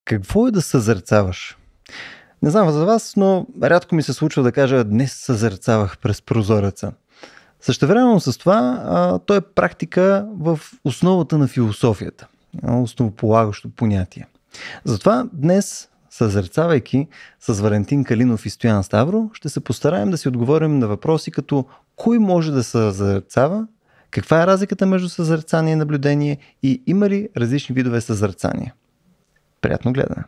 Какво е да съзерцаваш? Не знам за вас, но рядко ми се случва да кажа днес съзерцавах през прозореца. Същевременно с това, то е практика в основата на философията. Основополагащо понятие. Затова днес, съзерцавайки с Валентин Калинов и Стоян Ставро, ще се постараем да си отговорим на въпроси като кой може да съзерцава, каква е разликата между съзерцание и наблюдение и има ли различни видове съзерцание. Приятно гледане!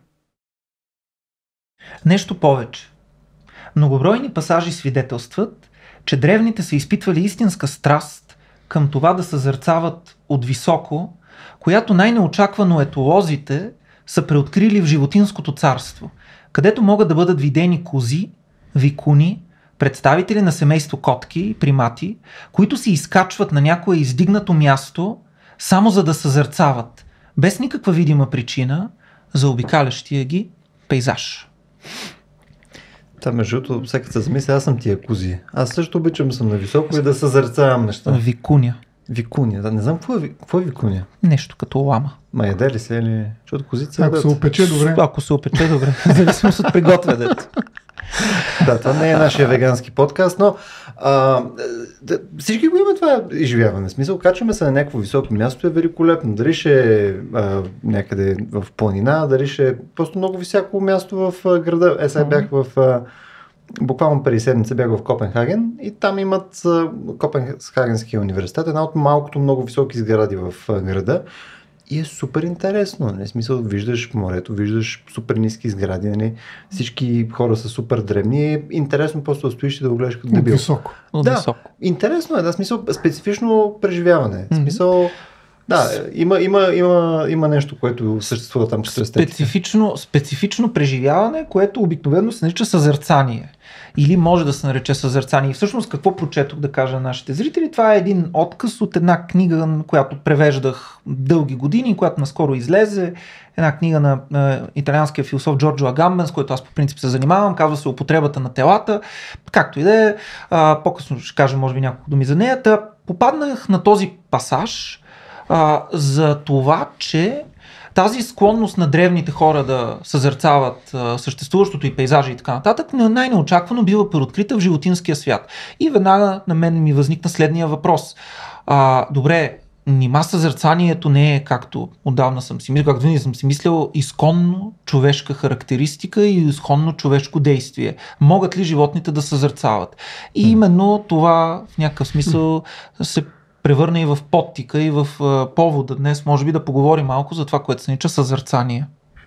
Нещо повече. Многобройни пасажи свидетелстват, че древните са изпитвали истинска страст към това да съзерцават от високо, която най-неочаквано етолозите са преоткрили в животинското царство, където могат да бъдат видени кози, викуни, представители на семейство котки и примати, които се изкачват на някое издигнато място, само за да съзерцават, без никаква видима причина, за обикалящия ги пейзаж. Та, между другото, всяка се замисля, аз съм тия кози. Аз също обичам съм на високо и да съзерцавам неща. Викуня. Викуня. Да, не знам какво е викуня. Нещо като лама. Ма яде ли се или... Защото козица Ако се опече добре. Ако се опече добре. В зависимост от приготвянето. Да, това не е нашия вегански подкаст, но всички го има това изживяване. В смисъл, качваме се на някакво високо място, е великолепно. Дали ще е някъде в планина, дали ще е просто много високо място в града. Сега бях буквално преди седмица бях в Копенхаген и там имат Копенхагенския университет, една от малкото много високи сгради в града. И е супер интересно. В смисъл, виждаш морето, виждаш супер ниски сгради, нали? Всички хора са супер древни. Е интересно просто да стоиш и да го гледаш като дебил. Високо. Да, интересно е, да, смисъл, специфично преживяване. Смисъл, да, има нещо, което съществува там чрез специфично преживяване, което обикновено се нарича съзерцание. Или може да се нарече съзерцание. И всъщност какво прочетох да кажа на нашите зрители? Това е един откъс от една книга, която превеждах дълги години, която наскоро излезе. Една книга на италианския философ Джорджо Агамбен, с който аз по принцип се занимавам. Казва се "Употребата на телата". Както и да е. По-късно ще кажа може би няколко думи за нея. Попаднах на този пасаж за това, че тази склонност на древните хора да съзерцават съществуващото и пейзажи и така нататък най-неочаквано бива преоткрита в животинския свят. И веднага на мен ми възникна следния въпрос. Добре, нима съзерцанието не е както отдавна съм си мислил, както винаги съм си мислил, изконно човешка характеристика и изконно човешко действие. Могат ли животните да съзерцават? И именно това в някакъв смисъл се превърна и в подтика и в повода днес, може би да поговорим малко за това, което се нарича съзерцание.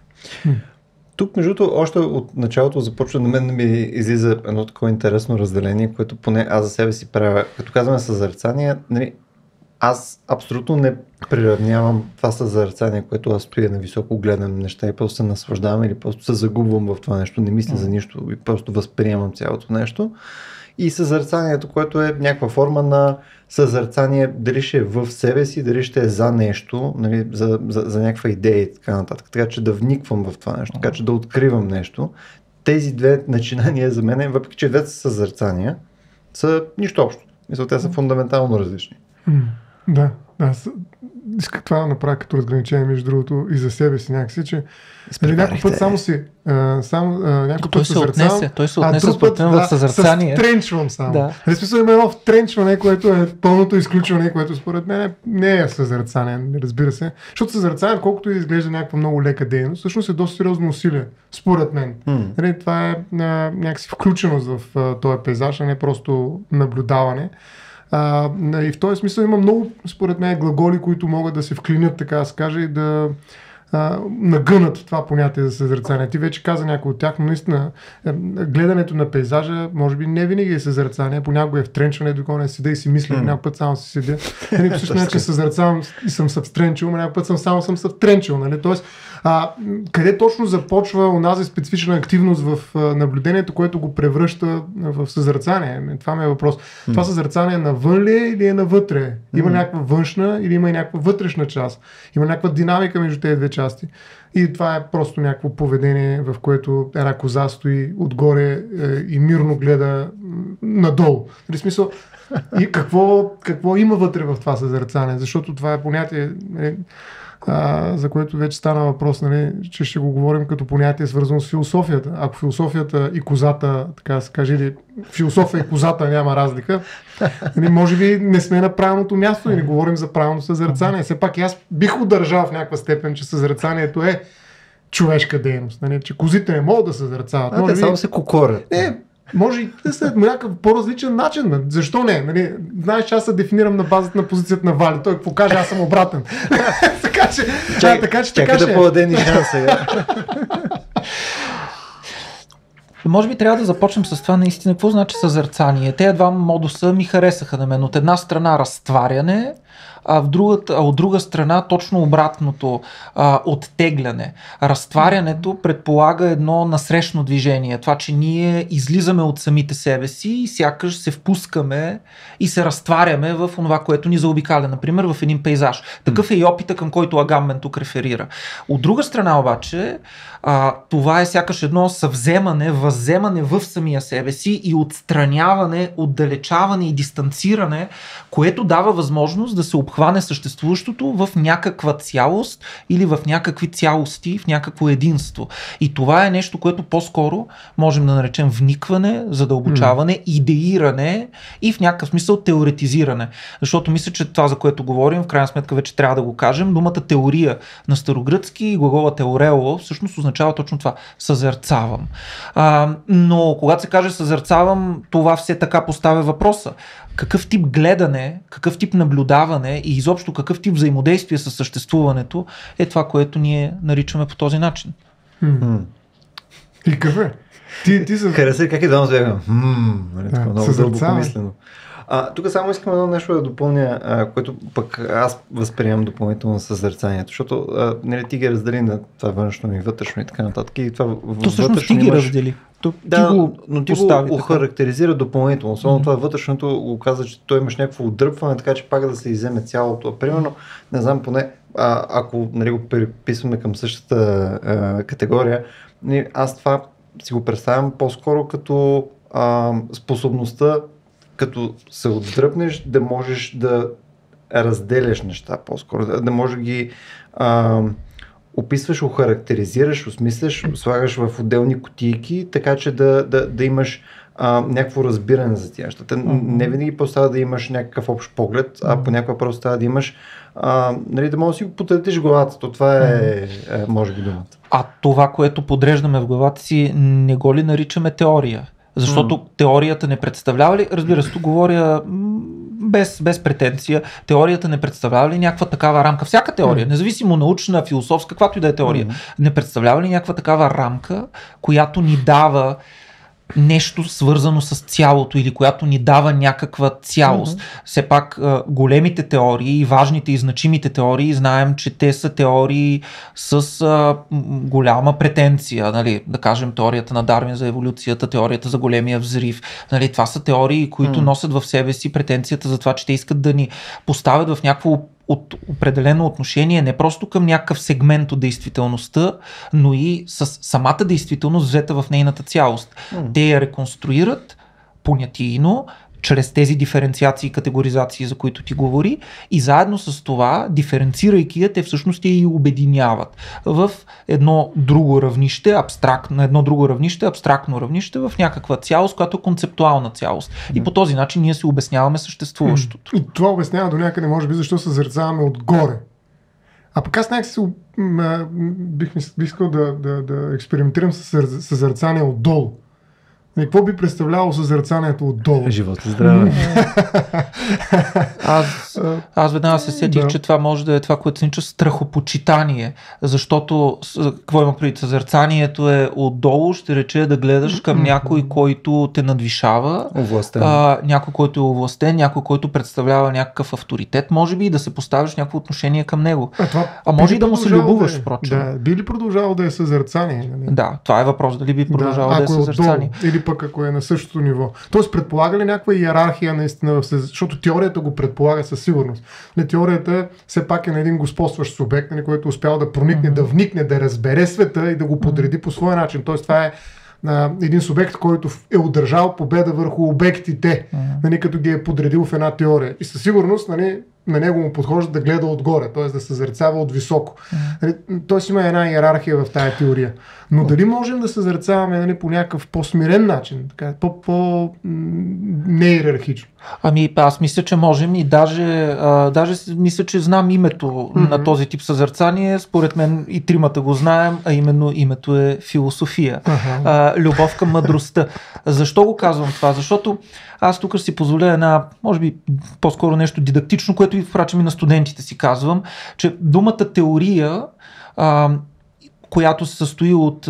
Тук, между другото, още от началото започва на мен да ми излиза едно такова интересно разделение, което поне аз за себе си правя. Като казваме съзерцание, нали, аз абсолютно не приравнявам това съзерцание, което аз стоя на високо, гледам неща и просто се наслаждавам или просто се загубвам в това нещо, не мисля за нищо и просто възприемам цялото нещо. И съзерцанието, което е някаква форма на съзерцание, дали ще е в себе си, дали ще е за нещо, нали, за някаква идея и така нататък. Така че да вниквам в това нещо, така че да откривам нещо. Тези две начинания за мен, въпреки че двете са съзерцания, са нищо общо. Мисля, те са фундаментално различни. Да. Исках това да направя като разграничение между другото и за себе си някакси, че някой път само си някой път съзерцавам, той се отнесе според мен в съзерцание. Втренчвам само. Да. В смисъл има едно втренчване, което е пълното изключване, което според мен не е съзерцание, разбира се. Защото съзерцание, колкото и изглежда някаква много лека дейност, всъщност е доста сериозно усилие, според мен. Това е някакси включеност в този пейзаж, а не просто наблюдаване. И в този смисъл има много, според мен, глаголи, които могат да се вклинят, така да се каже, и да нагънат това понятие за съзерцание. Ти вече каза някой от тях, но наистина гледането на пейзажа може би не винаги е съзерцание, понякога е втренчване, докато не седа и си мисля, някой път само си седя. По същия начин съзерцавам и съм се встренчил, но някой път съм се втренчил. Нали? Тоест, къде точно започва онази специфична активност в наблюдението, което го превръща в съзерцание? Това ми е въпрос. Това съзерцание навън ли е или е навътре? Има някаква външна или има и някаква вътрешна част? Има някаква динамика между тези две части? И това е просто някакво поведение, в което една коза стои отгоре и мирно гледа надолу. В смисъл, и какво има вътре в това съзерцание? Защото това е понятие... за което вече стана въпрос, нали, че ще го говорим като понятие свързано с философията. Ако философията и козата, така да се каже, или философия и козата няма разлика, нали, може би не сме на правилното място и не говорим за правилно съзерцание. Все пак аз бих удържал в някаква степен, че съзерцанието е човешка дейност, нали, че козите не могат да съзерцават. Те само се кокорят. Може и да са някакъв по-различен начин. Защо не? Нали, знаеш, че аз се дефинирам на базата на позицията на Вали. Той какво каже, аз съм обратен. така че чакай да поведени шанс сега. Може би трябва да започнем с това наистина. Какво значи съзерцание? Те два модуса ми харесаха на мен. От една страна разтваряне, а от друга страна точно обратното, оттегляне. Разтварянето предполага едно насрещно движение. Това, че ние излизаме от самите себе си и сякаш се впускаме и се разтваряме в това, което ни заобикаля. Например, в един пейзаж. Такъв е и опита, към който Агамбен тук реферира. От друга страна обаче, това е сякаш едно съвземане, възземане в самия себе си и отстраняване, отдалечаване и дистанциране, което дава възможност да се обхване съществуващото в някаква цялост или в някакви цялости, в някакво единство. И това е нещо, което по-скоро можем да наречем вникване, задълбочаване, идеиране и в някакъв смисъл теоретизиране. Защото мисля, че това, за което говорим, в крайна сметка вече трябва да го кажем, думата теория на старогръцки, глагола теорео, всъщност означава точно това. Съзерцавам. Но когато се каже съзерцавам, това все така поставя въпроса. Какъв тип гледане, какъв тип наблюдаване и изобщо какъв тип взаимодействие със съществуването е това, което ние наричаме по този начин. И кафе? Хареса как е да бягам. Много дълбоко мислено. Тук само искам едно нещо да допълня, което пък аз възприемам допълнително съзерцанието, защото нали, ти ги раздели на това външно и вътрешно и така нататък. И това то всъщност ти ги раздели. Но ти го охарактеризира допълнително. Особено това вътрешното го каза, че той имаш някакво отдръпване, така че пак да се иземе цялото. Примерно, не знам, поне ако нали, го приписваме към същата категория, аз това си го представям по-скоро като способността, като се отдръпнеш, да можеш да разделяш неща по-скоро, да можеш да ги описваш, охарактеризираш, осмисляш, слагаш в отделни кутийки, така че да имаш някакво разбиране за тях нещата. Не винаги просто трябва да имаш някакъв общ поглед, а понякога просто трябва да имаш нали, да можеш да си го потретиш главата. То това е може би думата. А това, което подреждаме в главата си, не го ли наричаме теория? Защото теорията не представлява ли, разбира се, тук говоря без претенция, теорията не представлява ли някаква такава рамка? Всяка теория, независимо научна, философска, каквато и да е теория, не представлява ли някаква такава рамка, която ни дава нещо свързано с цялото или която ни дава някаква цялост. Все пак големите теории и важните и значимите теории, знаем, че те са теории с голяма претенция. Нали? Да кажем теорията на Дарвин за еволюцията, теорията за големия взрив. Нали? Това са теории, които носят в себе си претенцията за това, че те искат да ни поставят в някакво от определено отношение не просто към някакъв сегмент от действителността, но и с самата действителност взета в нейната цялост. Те я реконструират понятийно, чрез тези диференциации и категоризации, за които ти говори, и заедно с това, диференцирайки я, те всъщност я и обединяват в едно друго равнище, абстрактно равнище, в някаква цялост, която е концептуална цялост. И по този начин ние си обясняваме съществуващото. И това обяснява до някъде, може би, защо съзерцаваме отгоре. А пък аз някак си бих искал да експериментирам с съзерцание отдолу. И какво би представлявало съзерцанието отдолу? Живот и здраве. Аз веднага се сетих, че това може да е това, което се нарича страхопочитание, защото какво има преди съзерцанието е отдолу, ще рече да гледаш към някой, който те надвишава, някой, който е овластен, някой, който представлява някакъв авторитет, може би, и да се поставиш някакво отношение към него. А може и да му се любуваш, впрочем. Да, би ли продължавало да е съзерцание? Да, това е въпрос, дали би продължавало да е съзерцание. Или пък ако е на същото ниво. Тоест предполага ли някаква иерархия наистина, защото теорията го предполага със сигурност. Теорията все пак е на един господстващ субект, който успял да проникне, да вникне, да разбере света и да го подреди по своя начин. Тоест това е един субект, който е удържал победа върху обектите, като ги е подредил в една теория. И със сигурност на него му подхожда да гледа отгоре, т.е. да съзерцава от високо. Тоест има една иерархия в тая теория. Но дали можем да съзерцаваме, нали, по някакъв по-смирен начин, така, по-неиерархично? Ами аз мисля, че можем и даже мисля, че знам името на този тип съзерцание. Според мен и тримата го знаем, а именно името е философия. Любов към мъдростта. Защо го казвам това? Защото аз тук ще си позволя една, може би по-скоро нещо дидактично, което и впрочем и на студентите си казвам, че думата теория, която се състои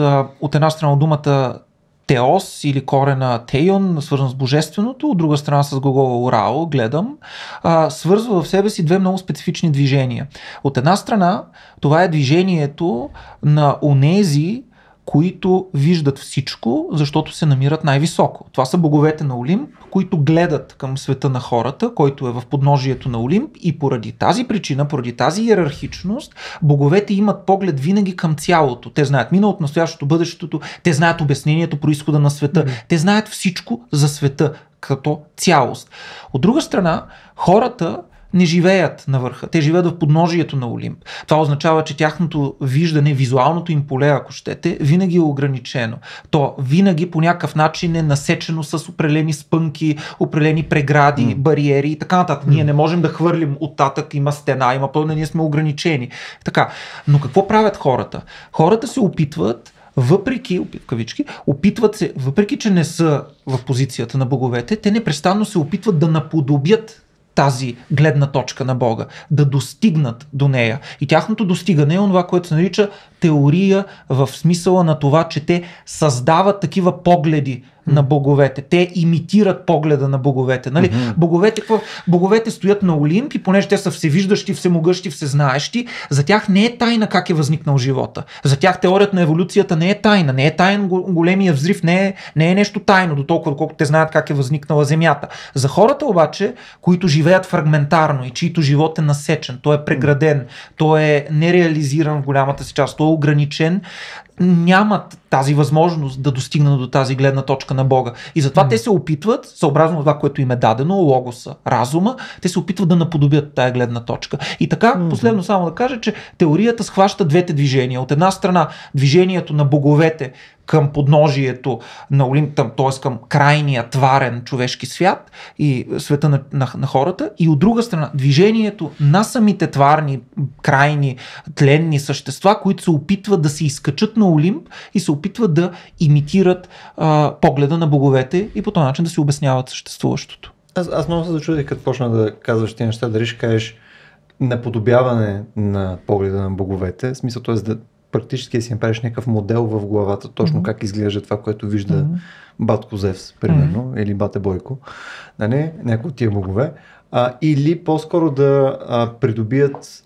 от една страна от думата теос или корена тейон, свързан с божественото, от друга страна с глагола урао, гледам, свързва в себе си две много специфични движения. От една страна, това е движението на онези, които виждат всичко, защото се намират най-високо. Това са боговете на Олимп, които гледат към света на хората, който е в подножието на Олимп, и поради тази причина, поради тази иерархичност, боговете имат поглед винаги към цялото. Те знаят миналото, настоящето, бъдещето, те знаят обяснението, произхода на света, те знаят всичко за света като цялост. От друга страна, хората не живеят на върха. Те живеят в подножието на Олимп. Това означава, че тяхното виждане, визуалното им поле, ако щете, винаги е ограничено. То винаги по някакъв начин е насечено с определени спънки, определени прегради, бариери и така нататък. Ние не можем да хвърлим оттатък, има стена, има пълна, ние сме ограничени. Така. Но какво правят хората? Хората се опитват, въпреки, в кавички, опитват се, въпреки че не са в позицията на боговете, те непрестанно се опитват да наподобят тази гледна точка на Бога, да достигнат до нея. И тяхното достигане е това, което се нарича теория, в смисъла на това, че те създават такива погледи на боговете. Те имитират погледа на боговете. Нали? Боговете стоят на Олимп и понеже те са всевиждащи, всемогъщи, всезнаещи, за тях не е тайна как е възникнал живота. За тях теорията на еволюцията не е тайна. Не е тайна големия взрив, не е нещо тайно, до толкова, доколкото те знаят как е възникнала Земята. За хората обаче, които живеят фрагментарно и чието живот е насечен, той е преграден, той е нереализиран в голямата си част, той е ограничен, нямат тази възможност да достигнат до тази гледна точка на Бога. И затова те се опитват, съобразно това, което им е дадено, логоса, разума, те се опитват да наподобят тая гледна точка. И така, последно само да кажа, че теорията схваща двете движения. От една страна движението на боговете към подножието на Олимп, т.е. към крайния тварен човешки свят и света на хората, и от друга страна движението на самите тварни, крайни, тленни същества, които се опитват да се изкачат на Олимп и се опитват да имитират погледа на боговете и по този начин да се обясняват съществуващото. Аз много се зачудих, като почна да казваш тези неща, дали ще кажеш наподобяване на погледа на боговете, в смисъл, т.е. да практически си направиш някакъв модел в главата, точно как изглежда това, което вижда батко Зевс, примерно, или бате Бойко, нали, някои от тия богове, или по-скоро да придобият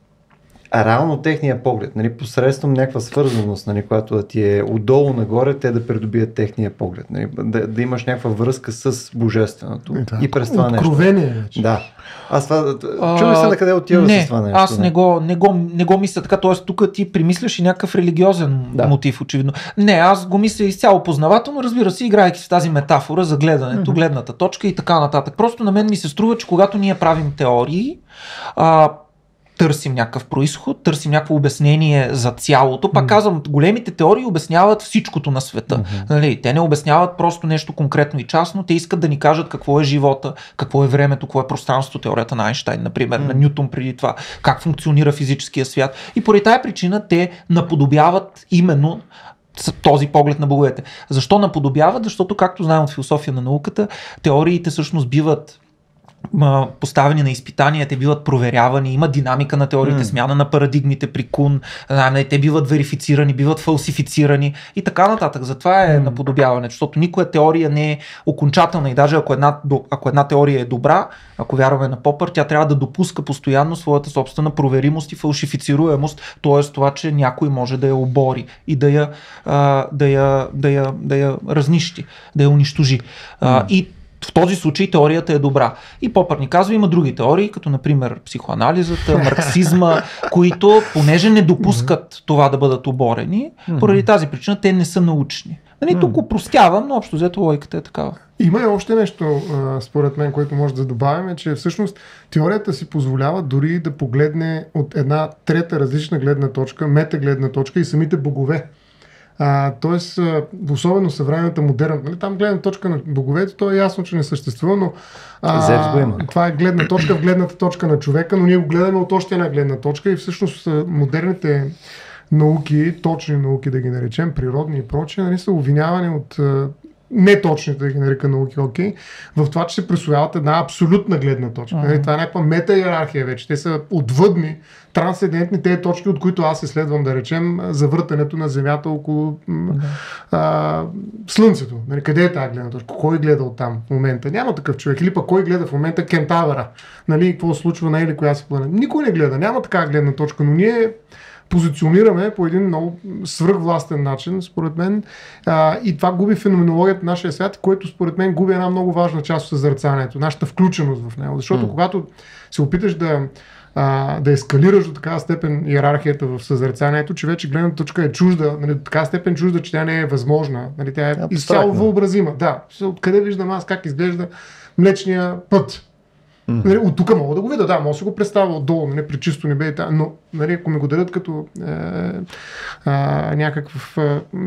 реално техния поглед, нали, посредством някаква свързаност, нали, която да ти е отдолу нагоре, те да придобият техния поглед, нали, да имаш някаква връзка с божественото и през това нещо. Откровение вече. Да. Аз това, чули се на къде отива с това нещо. Аз не го мисля така, т.е. тук ти примисляш и някакъв религиозен мотив, очевидно. Не, аз го мисля изцяло познавателно, разбира се, играйки с тази метафора за гледането, гледната точка и така нататък. Просто на мен ми се струва, че когато ние правим теории, търсим някакъв произход, търсим някакво обяснение за цялото. Пак казвам, големите теории обясняват всичкото на света. Нали, те не обясняват просто нещо конкретно и частно, те искат да ни кажат какво е живота, какво е времето, какво е пространството, теорията на Айнщайн, например, на Нютон преди това, как функционира физическия свят. И поради тая причина те наподобяват именно този поглед на боговете. Защо наподобяват? Защото, както знаем от философия на науката, теориите всъщност биват поставени на изпитания, те биват проверявани, има динамика на теориите, смяна на парадигмите при Кун, те биват верифицирани, биват фалсифицирани и така нататък. Затова е наподобяване, защото никоя теория не е окончателна и даже ако една теория е добра, ако вярваме на Попър, тя трябва да допуска постоянно своята собствена проверимост и фалшифицируемост, т.е. това, че някой може да я обори и да я разнищи, да я унищожи. И в този случай теорията е добра. И Попър ни казва, има други теории, като например психоанализата, марксизма, които, понеже не допускат това да бъдат оборени, поради тази причина те не са научни. Нали, тук опростявам, но общо взето логиката е такава. Има и още нещо, според мен, което може да добавим, е, че всъщност теорията си позволява дори да погледне от една трета различна гледна точка, метагледна точка и самите богове. Тоест, особено съвременната модерна, нали, там гледна точка на боговете, то е ясно, че не съществува, но това е гледна точка в гледната точка на човека, но ние го гледаме от още една гледна точка и всъщност модерните науки, точни науки да ги наречем, природни и прочие, нали, са обвинявани от неточните, да ги нарека науки, в това, че се присвояват една абсолютна гледна точка. Нали, това е някаква мета-иерархия вече. Те са отвъдни, трансцендентни тези точки, от които аз изследвам, да речем, завъртането на Земята около Слънцето. Нали, къде е тази гледна точка? Кой гледа оттам в момента? Няма такъв човек. Или пък кой гледа в момента Кентавъра? Нали, какво се случва на или коя си планета? Никой не гледа. Няма такава гледна точка, но ние позиционираме по един много свръхвластен начин, според мен, и това губи феноменологията на нашия свят, което според мен губи една много важна част от съзерцанието, нашата включеност в него. Защото когато се опиташ да ескалираш до такава степен иерархията в съзерцанието, че вече гледната точка е чужда, нали, до такава степен чужда, че тя не е възможна, нали, тя е изцяло въобразима. Да, откъде виждам аз как изглежда Млечния път? Нали, от тук мога да го видя, мога да си го представя отдолу, нали, при чисто небе, но нали, ако ми го дадат като някакъв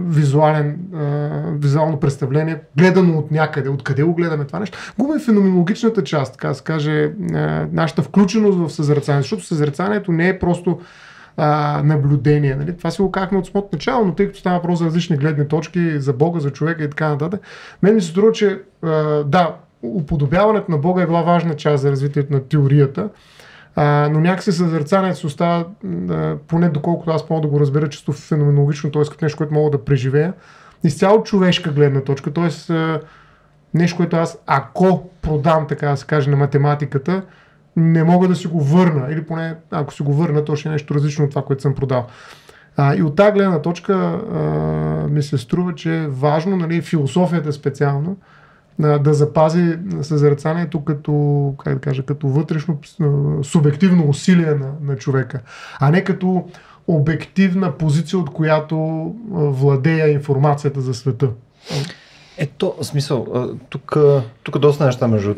визуално представление, гледано от някъде, откъде го гледаме това нещо, губим феноменологичната част, така да се каже, нашата включеност в съзерцанието, защото съзерцанието не е просто наблюдение. Нали? Това си го казахме от самото начало, но тъй като става въпрос за различни гледни точки, за Бога, за човека и така нататък, мен ми се струва, че уподобяването на Бога е била важна част за развитието на теорията, но някакси съзерцанието се остава, поне доколкото аз мога да го разбера чисто феноменологично, т.е. като нещо, което мога да преживея, изцяло човешка гледна точка, т.е. нещо, което аз, ако продам, така да се каже, на математиката, не мога да си го върна, или поне ако си го върна, то ще е нещо различно от това, което съм продал. И от тази гледна точка ми се струва, че е важно, нали, философията специално, да запази съзерцанието като, как да кажа, като вътрешно субективно усилие на човека, а не като обективна позиция, от която владея информацията за света. Ето, в смисъл, тук доста неща между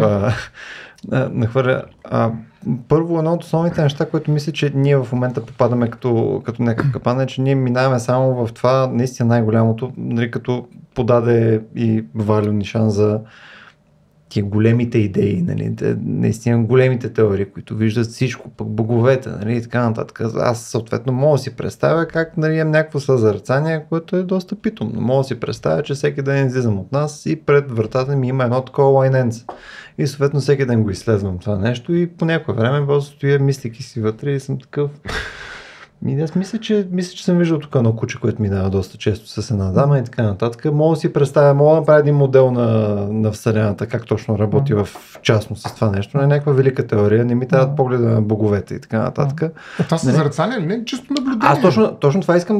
нахвърля. Първо, едно от основните неща, което мисля, че ние в момента попадаме като някакъв капан, е, че ние минаваме само в това наистина най-голямото, нали, като подаде и Валю нишан за тия големите идеи, нали, наистина големите теории, които виждат всичко, пък боговете, нали, и така нататък. Аз съответно мога да си представя как, нали, имам някакво съзерцание, което е доста питомно. Мога да си представя, че всеки ден излизам от нас и пред вратата ми има едно такова лайненце. И съответно всеки ден го изследвам това нещо и по някое време просто стоя, мислики си вътре и съм такъв. И аз мисля, че съм виждал тук едно куче, което минава доста често с една дама и така нататък. Мога да си представя, мога да направя един модел на Вселената, как точно работи в частност с това нещо. Не е някаква велика теория, не ми трябват погледа на боговете и така нататък. Това съзерцание ли? Не, чисто наблюдение. Аз точно това искам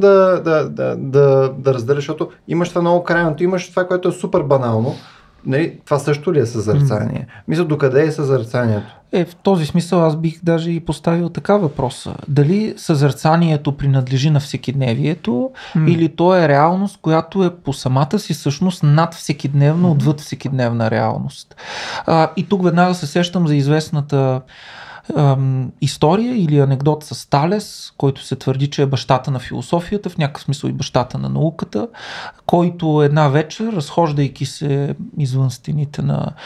да разделя, защото имаш това много крайното, имаш това, което е супер банално. Нали, това също ли е съзерцание? Мисля, докъде е съзерцанието? В този смисъл аз бих даже и поставил така въпроса. Дали съзерцанието принадлежи на всекидневието или то е реалност, която е по самата си същност над всекидневна, отвъд всекидневна реалност. И тук веднага се сещам за известната история или анекдот с Талес, който се твърди, че е бащата на философията, в някакъв смисъл и бащата на науката, който една вечер, разхождайки се извън стените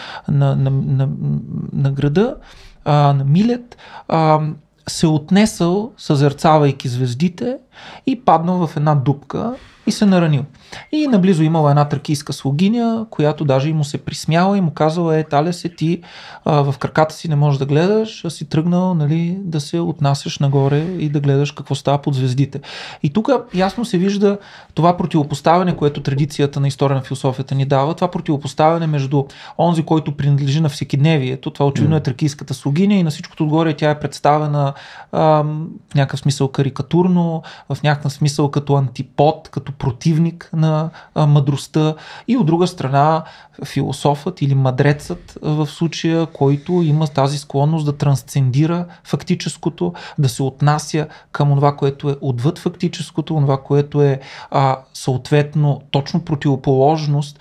на града, на Милет, се отнесъл, съзерцавайки звездите, и паднал в една дупка и се наранил. И наблизо имала една тракийска слугиня, която даже и му се присмяла и му казала: Талесе, ти в краката си не можеш да гледаш, а си тръгнал, нали, да се отнасяш нагоре и да гледаш какво става под звездите. И тук ясно се вижда това противопоставяне, което традицията на история на философията ни дава, това противопоставяне между онзи, който принадлежи на всекидневието, това очевидно е тракийската слугиня, и на всичкото отгоре тя е представена в някакъв смисъл карикатурно, в някакъв смисъл като антипод, като противник на мъдростта, и от друга страна философът или мъдрецът в случая, който има тази склонност да трансцендира фактическото, да се отнася към това, което е отвъд фактическото, това, което е съответно точна противоположност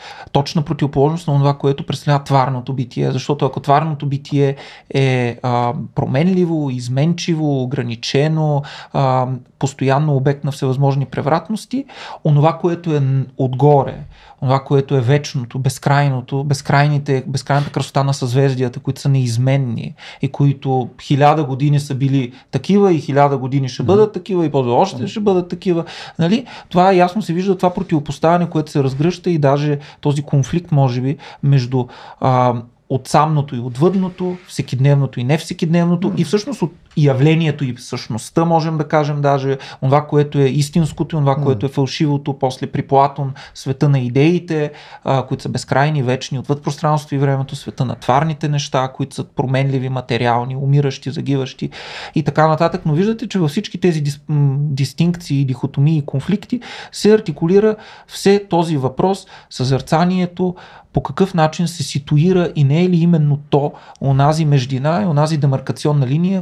на това, което представлява тварното битие. Защото ако тварното битие е променливо, изменчиво, ограничено, постоянно обект на всевъзможни превратности, онова, което е отгоре, онова, което е вечното, безкрайното, безкрайната красота на съзвездията, които са неизменни и които 1000 години са били такива и 1000 години ще бъдат такива и после още ще бъдат такива. Нали? Това ясно се вижда, това противопоставяне, което се разгръща, и даже този конфликт, може би, между отсамното и отвъдното, всекидневното и не всекидневното, и всъщност от явлението и същността, можем да кажем даже, това, което е истинското и това, което е фалшивото, после при Платон света на идеите, които са безкрайни, вечни, отвъд пространството и времето, света на тварните неща, които са променливи, материални, умиращи, загиващи и така нататък. Но виждате, че във всички тези дистинкции, дихотомии и конфликти се артикулира все този въпрос, съзерцанието, по какъв начин се ситуира и не е ли именно то онази междина и онази демаркационна линия,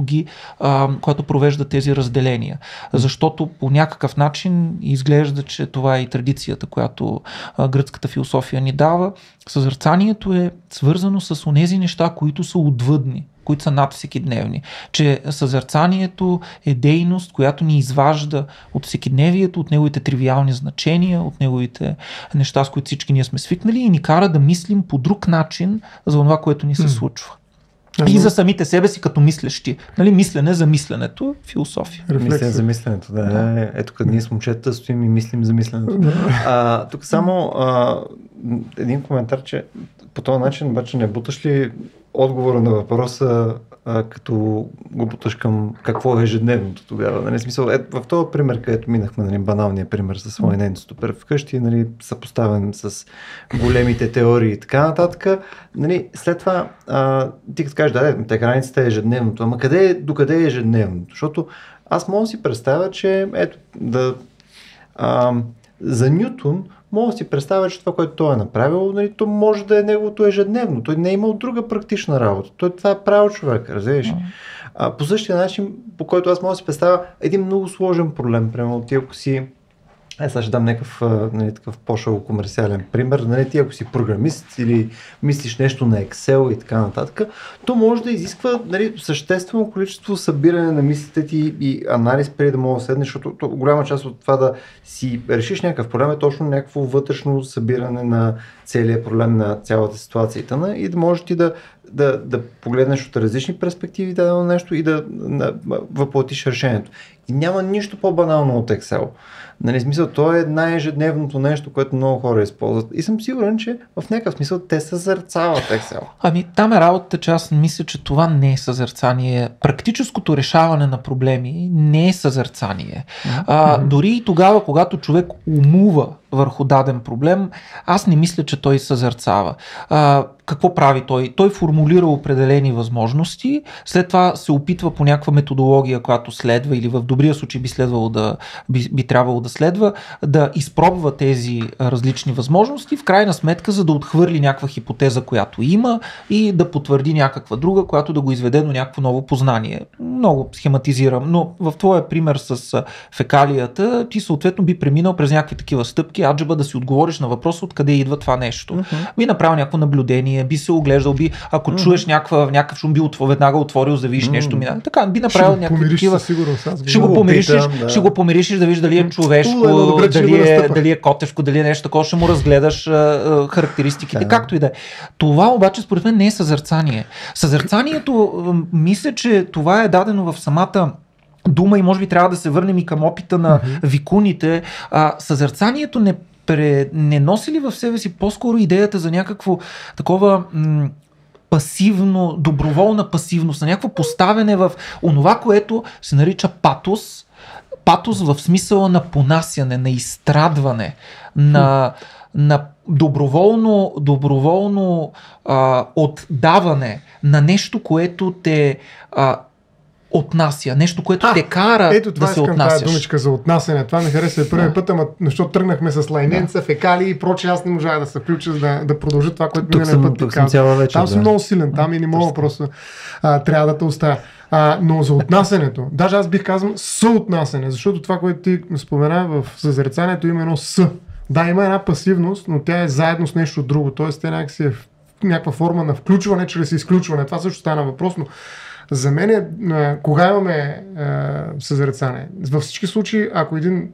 която провежда тези разделения. Защото по някакъв начин изглежда, че това е и традицията, която гръцката философия ни дава. Съзерцанието е свързано с онези неща, които са отвъдни, които са над всекидневни. Че съзерцанието е дейност, която ни изважда от всекидневието, от неговите тривиални значения, от неговите неща, с които всички ние сме свикнали, и ни кара да мислим по друг начин за това, което ни се случва. И за самите себе си като мислещи. Нали, мислене за мисленето, философия. Мислене за мисленето, да. Ето като ние с момчета стоим и мислим за мисленето. Тук само един коментар, че по този начин обаче не буташ ли отговора на въпроса, като го буташ към какво е ежедневното тогава? Нали, смисъл, в този пример, където минахме, нали, баналния пример с войнен стопер вкъщи, нали, съпоставен с големите теории и така нататък, нали, след това ти като кажеш, те границата е ежедневното, ама докъде е ежедневното? Защото аз мога да си представя, че за Нютон мога да си представя, че това, което той е направил, нали, то може да е неговото ежедневно. Той не е имал друга практична работа. Това е правил човек, разбираш? По същия начин, по който аз мога да си представя един много сложен проблем. Примерно ти, ако си сега ще дам някакъв такъв по-шоу комерциален пример. Нали, ти ако си програмист или мислиш нещо на Excel и така нататък, то може да изисква, нали, съществено количество събиране на мислите ти и анализ преди да мога да седнеш, защото голяма част от това да си решиш някакъв проблем е точно някакво вътрешно събиране на целия проблем, на цялата ситуация и да можеш ти да погледнеш от различни перспективи дадено нещо и да въплатиш решението. И няма нищо по-банално от Excel. Нали, смисъл, то е най-ежедневното нещо, което много хора използват. И съм сигурен, че в някакъв смисъл те съзерцават Excel. Ами там е работата, че аз мисля, че това не е съзерцание. Практическото решаване на проблеми не е съзерцание. Дори и тогава, когато човек умува върху даден проблем, аз не мисля, че той съзерцава. Какво прави той? Той формулира определени възможности, след това се опитва по някаква методология, която следва, или в добрия случай би трябвало да следва, да изпробва тези различни възможности, в крайна сметка, за да отхвърли някаква хипотеза, която има, и да потвърди някаква друга, която да го изведе до някакво ново познание. Много схематизирам, но в твоя пример с фекалията, ти съответно би преминал през някакви такива стъпки, аджеба да си отговориш на въпроса откъде идва това нещо. Би направил някакво наблюдение, би се оглеждал, ако чуеш някакъв шум, би веднага отворил, за да видиш нещо мина. Така, би направил някакви такива. Ще го помириш, да видиш дали е човешко, дали е котешко, дали е нещо такова, ще му разгледаш характеристиките, както и да е. Това обаче според мен не е съзерцание. Съзерцанието, мисля, че това е дадено в самата дума и може би трябва да се върнем и към опита на викуните. Съзерцанието не носи ли в себе си по-скоро идеята за някакво такова пасивно, доброволна пасивност, на някакво поставяне в онова, което се нарича патос. Патос в смисъла на понасяне, на изстрадване, на доброволно отдаване на нещо, което те отнася, нещо, което те кара ето това да се искам, отнасяш. тази думичка за отнасяне. Това ми хареса първият път, ама защото тръгнахме с лайненца, фекали и прочее, аз не можах да се включа, да продължа това, което миналия път ти казах. Там съм много силен, там и не мога просто, трябва да те оставя. Но за отнасянето, даже аз бих казал съотнасяне, защото това, което ти спомена в съзерцанието, има едно с. Да, има една пасивност, но тя е заедно с нещо друго, т.е. тя някакси е някаква форма на включване чрез изключване. Това също стана въпрос, но за мен кога имаме съзерцание? Във всички случаи, ако един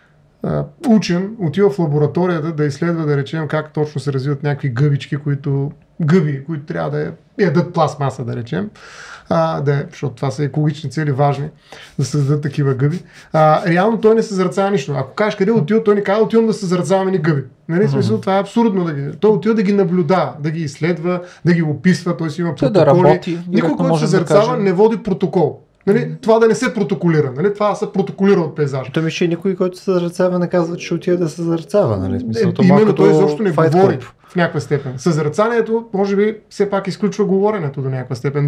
учен отива в лабораторията да изследва, да речем, как точно се развиват някакви гъбички, които трябва да ядат пластмаса, да речем, защото това са екологични цели важни, да създадат такива гъби. Реално той не съзерцава нищо. Ако кажеш къде отива, той не казва, отивам да съзерцаваме ни гъби. Нали? Смисъл, това е абсурдно. Той отива да ги наблюдава, да ги изследва, да ги описва, той си има протоколи. Да работи, никой, който съзерцава, не води протокол. Нали? Това да не се протоколира. Нали? Това се протоколира от пейзажа. То мисля, никой, който се съзерцава, не казва, че отива да се съзерцава. Нали? Именно той изобщо не говори в някаква степен. Съзерцанието, може би, все пак изключва говоренето до някаква степен.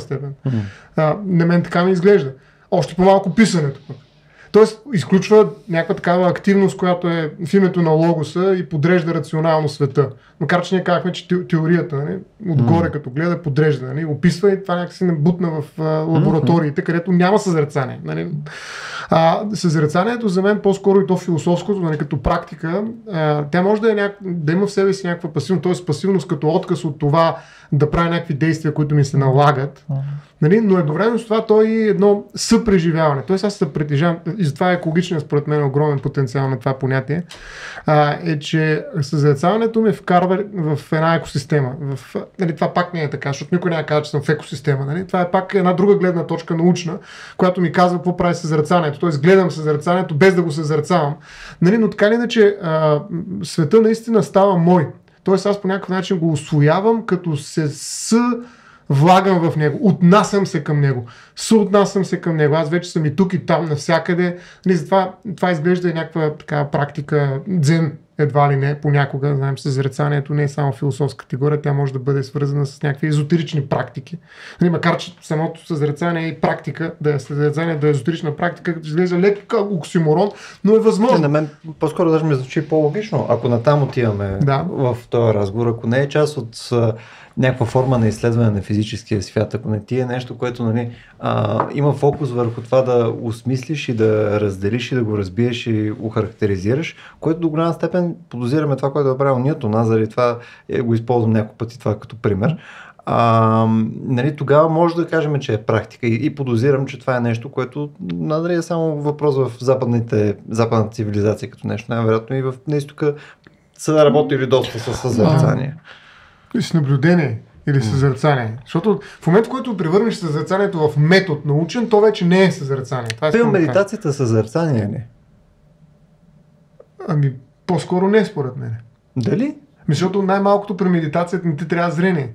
На мен така ми изглежда. Още по-малко писането. Тоест, изключва някаква такава активност, която е в името на логоса и подрежда рационално света. Макар че ние казахме, че теорията, нали, отгоре като гледа, подрежда, нали, описва и това някакси не бутна в лабораториите, където няма съзерцание. Нали. Съзерцанието за мен по-скоро и то философското, нали, като практика, тя може да има в себе си някаква пасивност, т.е. пасивност като отказ от това да прави някакви действия, които ми се налагат. Нали? Но едновременно с това той е едно съпреживяване. Тоест аз се притежавам, и затова екологичният според мен е огромен потенциал на това понятие, е, че съзерцаването ме вкарва в една екосистема. Нали, това пак не е така, защото никой няма да казва, че съм в екосистема. Нали? Това е пак една друга гледна точка научна, която ми казва какво прави съзерцанието. Тоест гледам съзерцанието без да го съзерцавам. Нали? Но така или иначе света наистина става мой. Тоест аз по някакъв начин го усвоявам, като се влагам в него, отнасям се към него, съотнасям се към него. Аз вече съм и тук и там, навсякъде. Затова това изглежда и някаква такава практика, дзен едва ли не, понякога. Знаем, съзерцанието не е само философска категория, тя може да бъде свързана с някакви езотерични практики. Макар че самото съзерцание е и практика, да е съзерцание, да е езотерична практика, изглежда лек оксиморон, но е възможно. На мен по-скоро даже ми звучи по-логично, ако натам отиваме в този разговор, ако не е част от някаква форма на изследване на физическия свят, ако не ти е нещо, което нали, има фокус върху това да осмислиш и да разделиш и да го разбиеш и охарактеризираш, което до голяма степен подозираме това, което е правил Нютон, аз заради това го използвам няколко пъти това като пример. Нали, тогава може да кажем, че е практика и подозирам, че това е нещо, което нали, е само въпрос в западната цивилизация като нещо. Най-вероятно и в изтока са работили доста с съзерцание. С наблюдение или съзерцание. Защото в момента, в който превърнеш съзерцанието в метод научен, то вече не е съзерцание. Медитацията съзерцание ли? Ами, по-скоро не според мен. Дали? Защото най-малкото при медитацията не ти трябва зрение.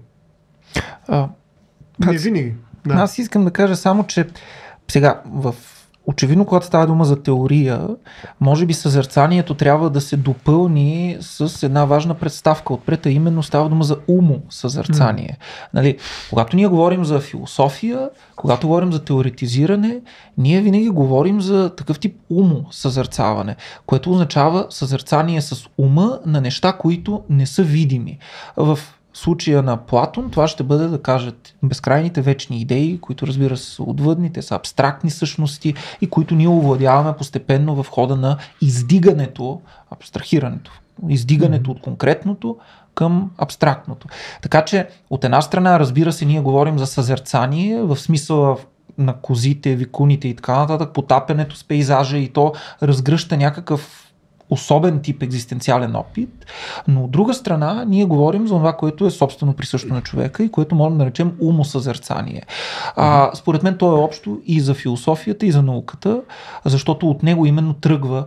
Не винаги. Да. Аз искам да кажа само, че сега очевидно, когато става дума за теория, може би съзерцанието трябва да се допълни с една важна представка отпред, а именно става дума за умосъзерцание. Нали, когато ние говорим за философия, когато говорим за теоретизиране, ние винаги говорим за такъв тип умосъзерцаване, което означава съзерцание с ума на неща, които не са видими. В случая на Платон това ще бъде да кажат безкрайните вечни идеи, които разбира се са отвъдни, те са абстрактни същности и които ние овладяваме постепенно в хода на издигането, абстрахирането, издигането от конкретното към абстрактното. Така че от една страна разбира се ние говорим за съзерцание в смисъла на козите, викуните и така нататък, потапянето с пейзажа и то разгръща някакъв особен тип екзистенциален опит, но от друга страна ние говорим за това, което е собствено присъщо на човека и което можем да наречем умосъзерцание. Според мен то е общо и за философията, и за науката, защото от него именно тръгва,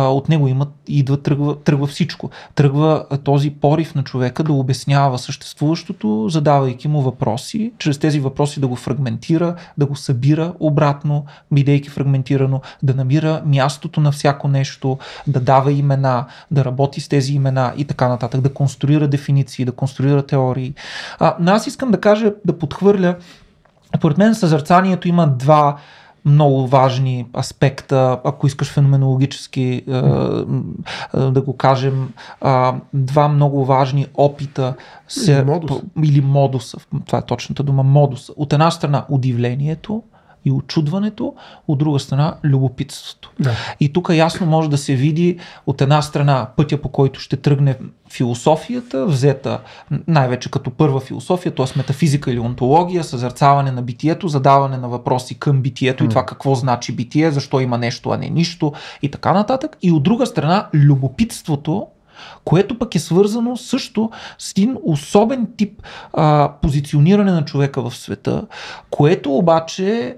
тръгва всичко. Тръгва този порив на човека да обяснява съществуващото, задавайки му въпроси, чрез тези въпроси да го фрагментира, да го събира обратно, бидейки фрагментирано, да намира мястото на всяко нещо, да дава имена, да работи с тези имена и така нататък, да конструира дефиниции, да конструира теории. Но аз искам да кажа, да подхвърля Според мен съзерцанието има два много важни аспекта, ако искаш феноменологически да го кажем, два много важни опита или модуса, това е точната дума, модуса. От една страна удивлението и очудването, от друга страна любопитството. Да. И тук ясно може да се види от една страна пътя, по който ще тръгне философията, взета най-вече като първа философия, т.е. метафизика или онтология, съзерцаване на битието, задаване на въпроси към битието и това какво значи битие, защо има нещо, а не нищо и така нататък. И от друга страна любопитството, което пък е свързано също с един особен тип позициониране на човека в света, което обаче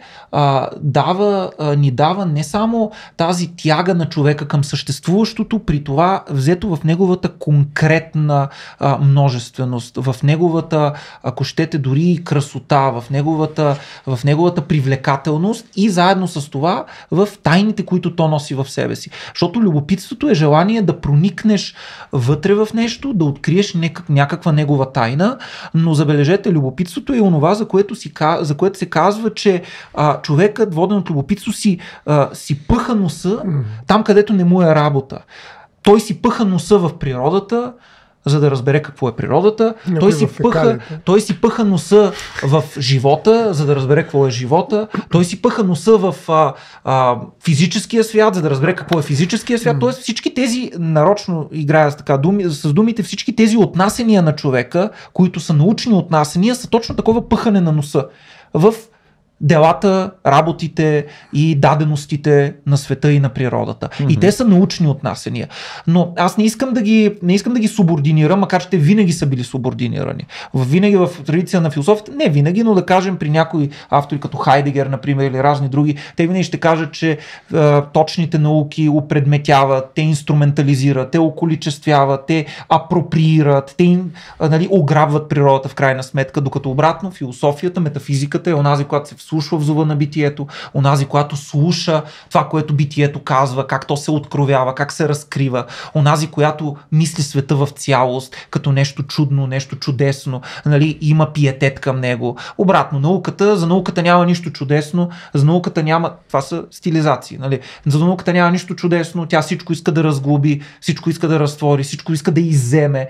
ни дава не само тази тяга на човека към съществуващото, при това взето в неговата конкретна множественост, в неговата, ако щете, дори и красота, в неговата привлекателност и заедно с това в тайните, които то носи в себе си. Защото любопитството е желание да проникнеш вътре в нещо, да откриеш някаква негова тайна, но забележете, любопитството е онова, за което се казва, че човекът, воден от любопитство, си пъха носа там, където не му е работа. Той си пъха носа в природата, за да разбере какво е природата. Той си пъха носа в живота, за да разбере какво е живота. Той си пъха носа в физическия свят, за да разбере какво е физическия свят. Тоест всички тези, нарочно играя с думите, всички тези отнасения на човека, които са научни отнасения, са точно такова пъхане на носа в делата, работите и даденостите на света и на природата. И те са научни отнасения. Но аз не искам да ги субординирам, макар че те винаги са били субординирани. Винаги в традиция на философията, не винаги, но да кажем при някои автори като Хайдегер, например, или разни други, те винаги ще кажат, че точните науки опредметяват, те инструментализират, те околичествяват, те апроприират, те ограбват природата в крайна сметка, докато обратно философията, метафизиката е онази, която се слушва в зуба на битието, онази, която слуша това, което битието казва, как то се откровява, как се разкрива, онази, която мисли света в цялост, като нещо чудно, нещо чудесно, има пиетет към него. Обратно, за науката няма нищо чудесно, за науката няма, това са стилизации, за науката няма нищо чудесно, тя всичко иска да разглоби, всичко иска да разтвори, всичко иска да изземе,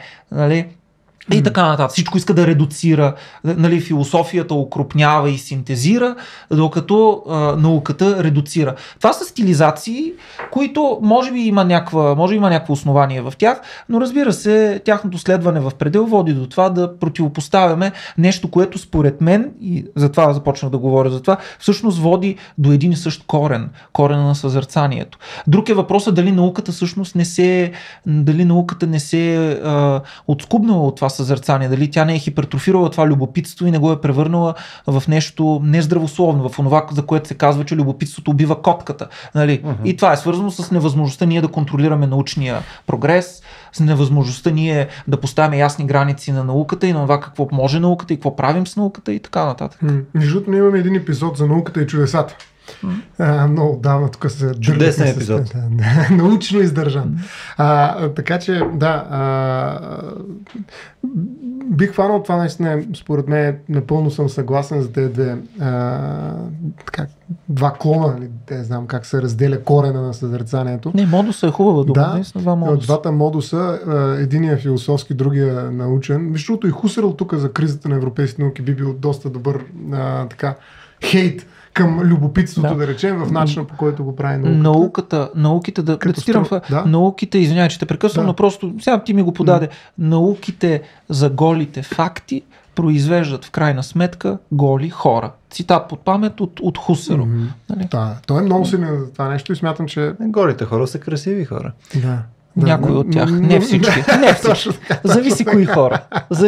и така нататък. Всичко иска да редуцира. Философията окрупнява и синтезира, докато науката редуцира. Това са стилизации, които може би има някакво основание в тях, но разбира се, тяхното следване в предел води до това да противопоставяме нещо, което според мен, и затова започнах да говоря за това, всъщност води до един и същ корена на съзерцанието. Друг е въпросът дали науката всъщност не се отскубнала от това съзерцание, дали тя не е хипертрофирала това любопитство и не го е превърнала в нещо нездравословно, в онова, за което се казва, че любопитството убива котката. И това е свързано с невъзможността ние да контролираме научния прогрес, с невъзможността ние да поставяме ясни граници на науката и на това какво може науката и какво правим с науката и така нататък. Между другото, имаме един епизод за науката и чудесата. Много давно тук се чудесен епизод. Научно издържан. Така че, бих хванал това наистина, според мен, напълно съм съгласен за тези два клона, не знам как се разделя корена на съзерцанието. Не, модуса е хубава дума. От двата модуса, единия е философски, другия научен. Между другото и Хусерл тук за кризата на европейските науки би бил доста добър хейт към любопитството, да речем, в начина, по който го прави науката. Науките, да цитирам, науките, извинявай, че те прекъсвам, но просто сега ти ми го подаде. Науките за голите факти произвеждат в крайна сметка голи хора. Цитат под памет от Хусерл. Той е много силен за това нещо и смятам, че... Голите хора са красиви хора. Някои от тях. Не всички. Зависи кои хора.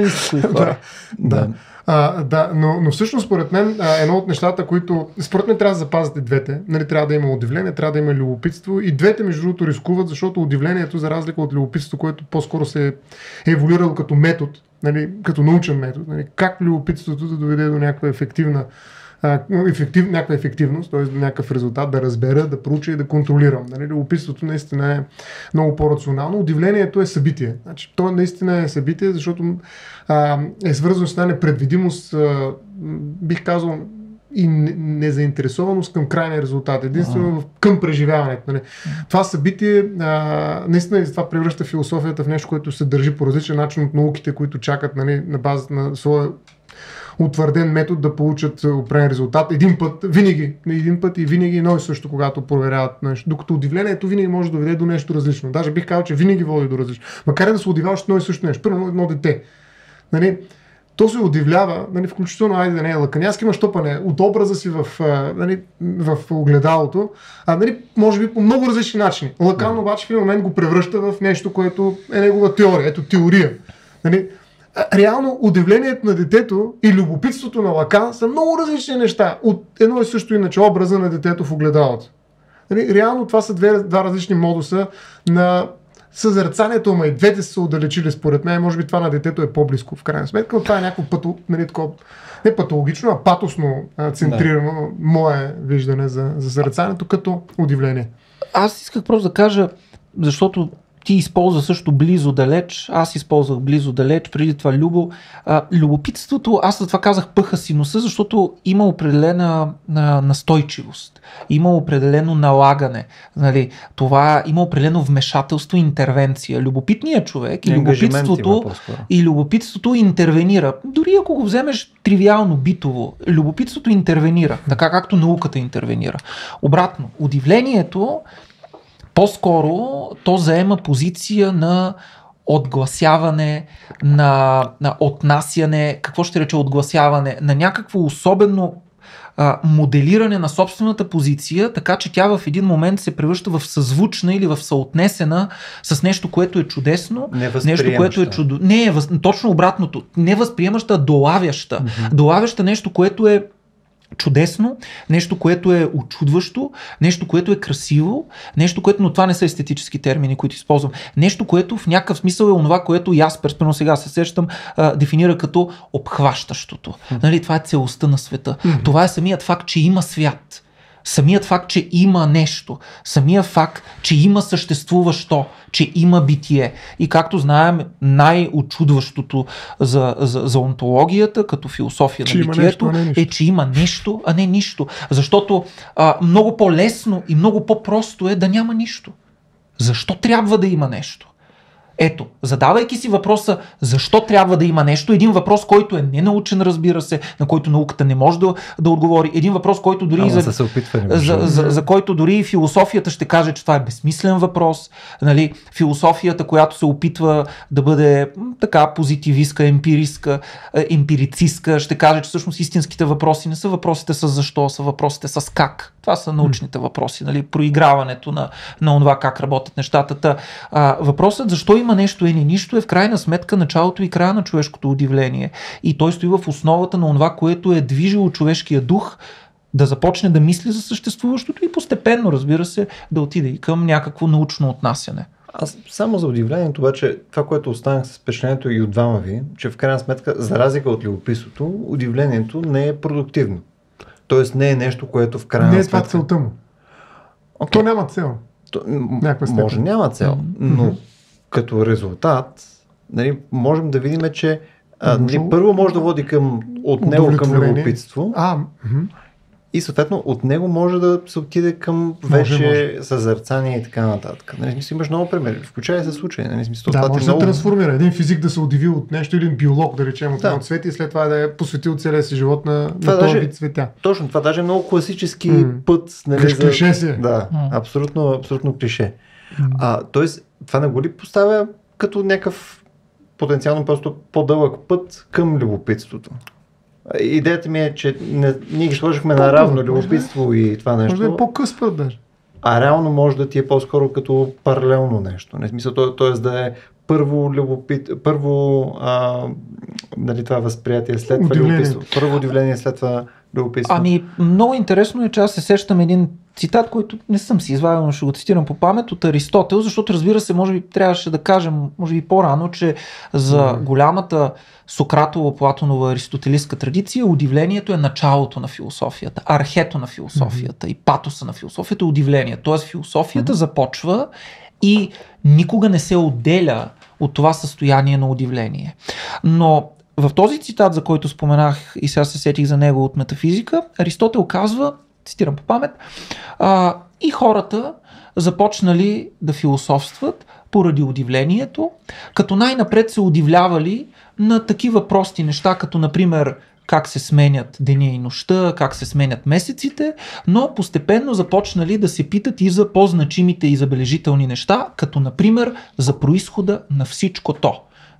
Но всъщност според мен едно от нещата, които според мен трябва да запазите двете, трябва да има удивление, трябва да има любопитство и двете между другото рискуват, защото удивлението за разлика от любопитството, което по-скоро се е еволюирало като метод, като научен метод, как любопитството да доведе до някаква някаква ефективност, т.е. до някакъв резултат, да разбера, да проуча и да контролирам. Любопитството наистина е много по-рационално. Удивлението е събитие. То наистина е събитие, защото е свързано с една непредвидимост, бих казал, и незаинтересованост към крайния резултат. Единствено към преживяването. Нали. Това събитие наистина и това превръща философията в нещо, което се държи по различен начин от науките, които чакат, нали, на базата на своя утвърден метод да получат определен резултат. Един път и винаги едно и също, когато проверяват нещо. Докато удивлението винаги може да доведе до нещо различно. Даже бих казал, че винаги води до различно. Макар и да се удивяваш едно и също нещо. Първо едно дете. Нали, то се удивлява, нали, включително, айде да не е лаканяски мащопане от образа си в огледалото, нали, може би по много различни начини. Лакан обаче в един момент го превръща в нещо, което е негова теория. Ето теория. Нали, реално удивлението на детето и любопитството на Лакан са много различни неща от едно и също иначе образа на детето в огледалото. Нали, реално това са два различни модуса на съзерцанието, ама и двете са отдалечили според мен. Може би това на детето е по-близко в крайна сметка, но това е някакво не патологично, а патосно центрирано мое виждане за съзерцанието като удивление. Аз исках просто да кажа, защото ти използва също близо-далеч, аз използвах близо-далеч, преди това Любо. Любопитството, аз за това казах пъха си носа, защото има определена настойчивост, има определено налагане, нали, това има определено вмешателство и интервенция. Любопитният човек и любопитството интервенира. Дори ако го вземеш тривиално, битово, любопитството интервенира, така както науката интервенира. Обратно, удивлението по-скоро то заема позиция на отгласяване, на отнасяне, какво ще рече отгласяване, на някакво особено моделиране на собствената позиция, така че тя в един момент се превръща в съзвучна или в съотнесена с нещо, което е чудесно, нещо, което е точно обратното, не възприемаща, долавяща. Долавяща нещо, което е чудесно, нещо, което е учудващо, нещо, което е красиво, нещо, което, но това не са естетически термини, които използвам, нещо, което в някакъв смисъл е онова, което Яспер, но сега се сещам, дефинира като обхващащото. Нали, това е целостта на света. Това е самият факт, че има свят. Самият факт, че има нещо. Самият факт, че има съществуващо, че има битие. И както знаем, най-очудващото за онтологията, като философия на битието, е, че има нещо, а не нищо. Защото много по-лесно и много по-просто е да няма нищо. Защо трябва да има нещо? Ето, задавайки си въпроса защо трябва да има нещо, един въпрос, който е ненаучен, разбира се, на който науката не може да отговори, един въпрос, който дори за който дори философията ще каже, че това е безсмислен въпрос, нали, философията, която се опитва да бъде така позитивистка, емпирицистка, ще каже, че всъщност истинските въпроси не са въпросите с защо, са въпросите с как. Това са научните въпроси, нали, проиграването на това как работят нещата. Въпросът защо има нещо или нищо е в крайна сметка началото и края на човешкото удивление. И той стои в основата на това, което е движило човешкия дух да започне да мисли за съществуващото и постепенно, разбира се, да отиде и към някакво научно отнасяне. Аз само за удивлението, обаче, това, което останах с впечатлението и от двама ви, че в крайна сметка, за разлика от любопитството, удивлението не е продуктивно. Тоест не е нещо, което в крайна сметка... Не е това целта му. То няма цел. Може няма цел, но като резултат, нали, можем да видим, че първо може да води от него към любопитство и съответно от него може да се отиде към вече съзерцание и така нататък. Нали, имаш много примери, включая се случаи. Нали, може да се трансформира. Един физик да се удиви от нещо или биолог, да речем, от едно цвете и след това да е посветил целия си живот на този вид цветя. Точно, това даже е много класически път. Нали, клише си. Да, абсолютно клише. Тоест, това не го ли поставя като някакъв потенциално просто по-дълъг път към любопитството? Идеята ми е, че ние ги сложихме наравно любопитство и това нещо. Може да е по-къс път даже. А реално може да ти е по-скоро като паралелно нещо. Не смисъл, т.е. да е първо нали, това възприятие, след това любопитство. Първо удивление, след това любопитство. Ами, много интересно е, че аз се сещам един цитат, който не съм си извадил, но ще го цитирам по памет от Аристотел, защото разбира се, може би трябваше да кажем, може би по-рано, че за голямата Сократово-Платонова аристотелистка традиция удивлението е началото на философията, архето на философията и патоса на философията е удивление. Тоест философията започва и никога не се отделя от това състояние на удивление. Но в този цитат, за който споменах и сега се сетих за него от метафизика, Аристотел казва, цитирам по памет, и хората започнали да философстват поради удивлението, като най-напред се удивлявали на такива прости неща, като например как се сменят деня и нощта, как се сменят месеците, но постепенно започнали да се питат и за по-значимите и забележителни неща, като например за произхода на всичкото.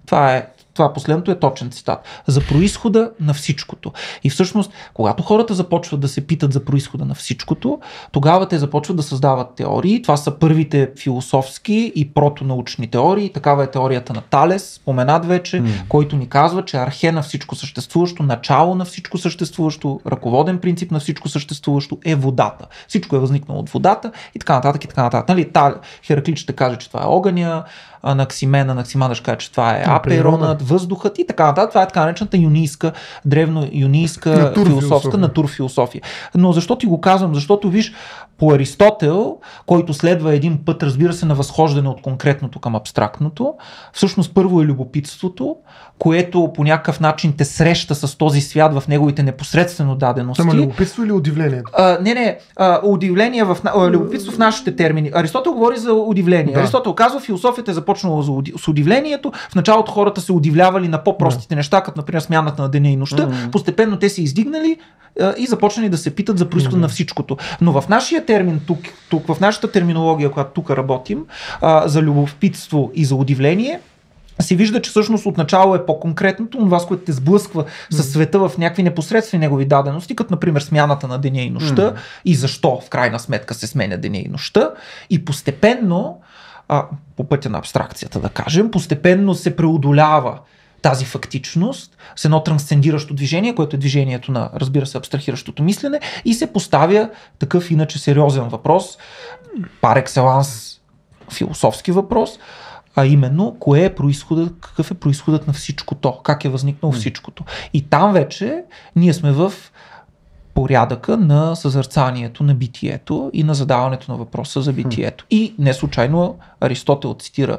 Това последното е точен цитат. За произхода на всичкото. И всъщност, когато хората започват да се питат за произхода на всичкото, тогава те започват да създават теории. Това са първите философски и протонаучни теории. Такава е теорията на Талес, споменат вече, който ни казва, че архе на всичко съществуващо, начало на всичко съществуващо, ръководен принцип на всичко съществуващо е водата. Всичко е възникнало от водата и така нататък и така нататък. Нали, Хераклит ще каже, че това е огъня, Анаксимандър ще каже, че това е аперонът, въздухът и така нататък. Това е така наречената юнийска, древно юнийска философска натурфилософия. Но защо ти го казвам? Защото виж, по Аристотел, който следва един път, разбира се, на възхождане от конкретното към абстрактното, всъщност първо е любопитството, което по някакъв начин те среща с този свят в неговите непосредствено дадености. Ама любопитство или удивлението? Удивление любопитство в нашите термини. Аристотел говори за удивление. Да. Аристотел казва, философията е започнала с удивлението. В началото хората се удивлявали на по-простите неща, като например смяната на деня и нощта. Постепенно те се издигнали и започнали да се питат за произхода на всичкото. Но в нашия термин тук, в нашата терминология, която тук работим, за любопитство и за удивление, се вижда, че всъщност отначало е по-конкретното, това, с което те сблъсква със света в някакви непосредствени негови дадености, като например смяната на деня и нощта и защо в крайна сметка се сменя деня и нощта, и постепенно, по пътя на абстракцията да кажем, постепенно се преодолява тази фактичност с едно трансцендиращо движение, което е движението на, разбира се, абстрахиращото мислене, и се поставя такъв иначе сериозен въпрос, пар екселанс философски въпрос, а именно какъв е произходът на всичкото, как е възникнало всичкото. И там вече ние сме в порядъка на съзърцанието на битието и на задаването на въпроса за битието. И не случайно Аристотел цитира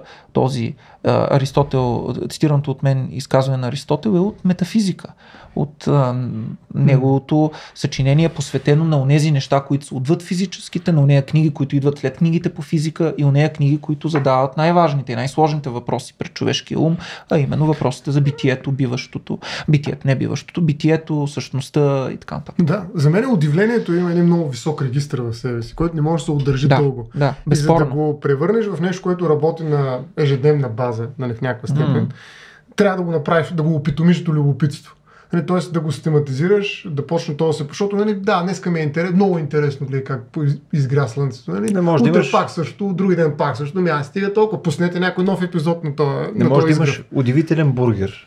цитираното от мен изказване на Аристотел е от метафизика, от неговото съчинение, посветено на онези неща, които са отвъд физическите, на онея книги, които идват след книгите по физика и онея книги, които задават най-важните и най-сложните въпроси пред човешкия ум, а именно въпросите за битието, биващото, битието, не биващото, битието, същността и така нататък. Да, за мен удивлението има един много висок регистър в себе си, който не може да се удържи дълго. Да, и за да го превърнеш в нещо, което работи на ежедневна база, нали, в някаква степен, трябва да го направиш, да го опитомиш до любопитство. Т.е. да го систематизираш, да почне това да се... Защото, нали, днеска ми е много интересно как изгря слънцето. Нали? Не може да имаш... пак също, други ден пак също. Стига толкова. Пуснете някой нов епизод на това. Не може да имаш удивителен бургер.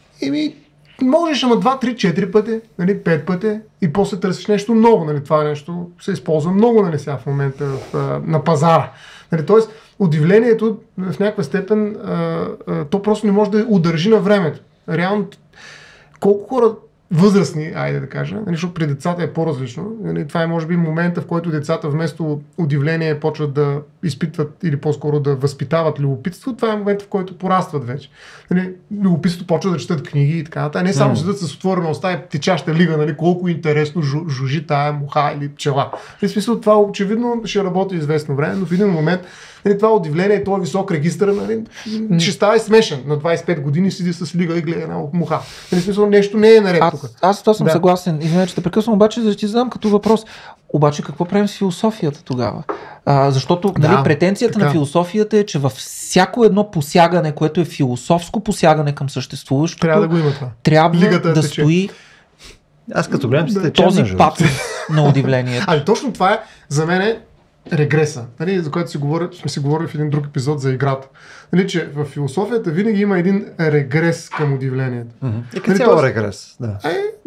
Можеш, ама 2, 3, 4 пъти, нали, 5 пъти и после търсиш нещо ново. Нали, това нещо се използва много, нали, сега в момента на пазара. Нали, тоест, удивлението в някаква степен то просто не може да удържи на времето. Реално, колко хора възрастни, айде да кажа, защото при децата е по-различно. Това е може би момента, в който децата вместо удивление почват да изпитват или по-скоро да възпитават любопитство. Това е момента, в който порастват вече. Любопитството почва да четат книги и така нататък. Не само седат с отворена уста и течаща лига, нали, колко интересно жужи тая муха или пчела. В смисъл, това очевидно ще работи известно време, но в един момент това удивление, този висок регистър, нали, ще става и смешен. На 25 години седи с лига и гледа една муха. В смисъл, нещо не е наред тук. Аз това съм съгласен. Извинявай, че те прекъсвам, обаче да ти задам като въпрос. Обаче какво правим с философията тогава? Защото претенцията на философията е, че във всяко едно посягане, което е философско посягане към съществуващото, трябва да го има това. Трябва да стои Аз като гледам този пат на удивлението. Точно това е за мен регреса, нали, за който сме си говорили в един друг епизод за играта. Нали, че в философията винаги има един регрес към удивлението. И като цяло регрес.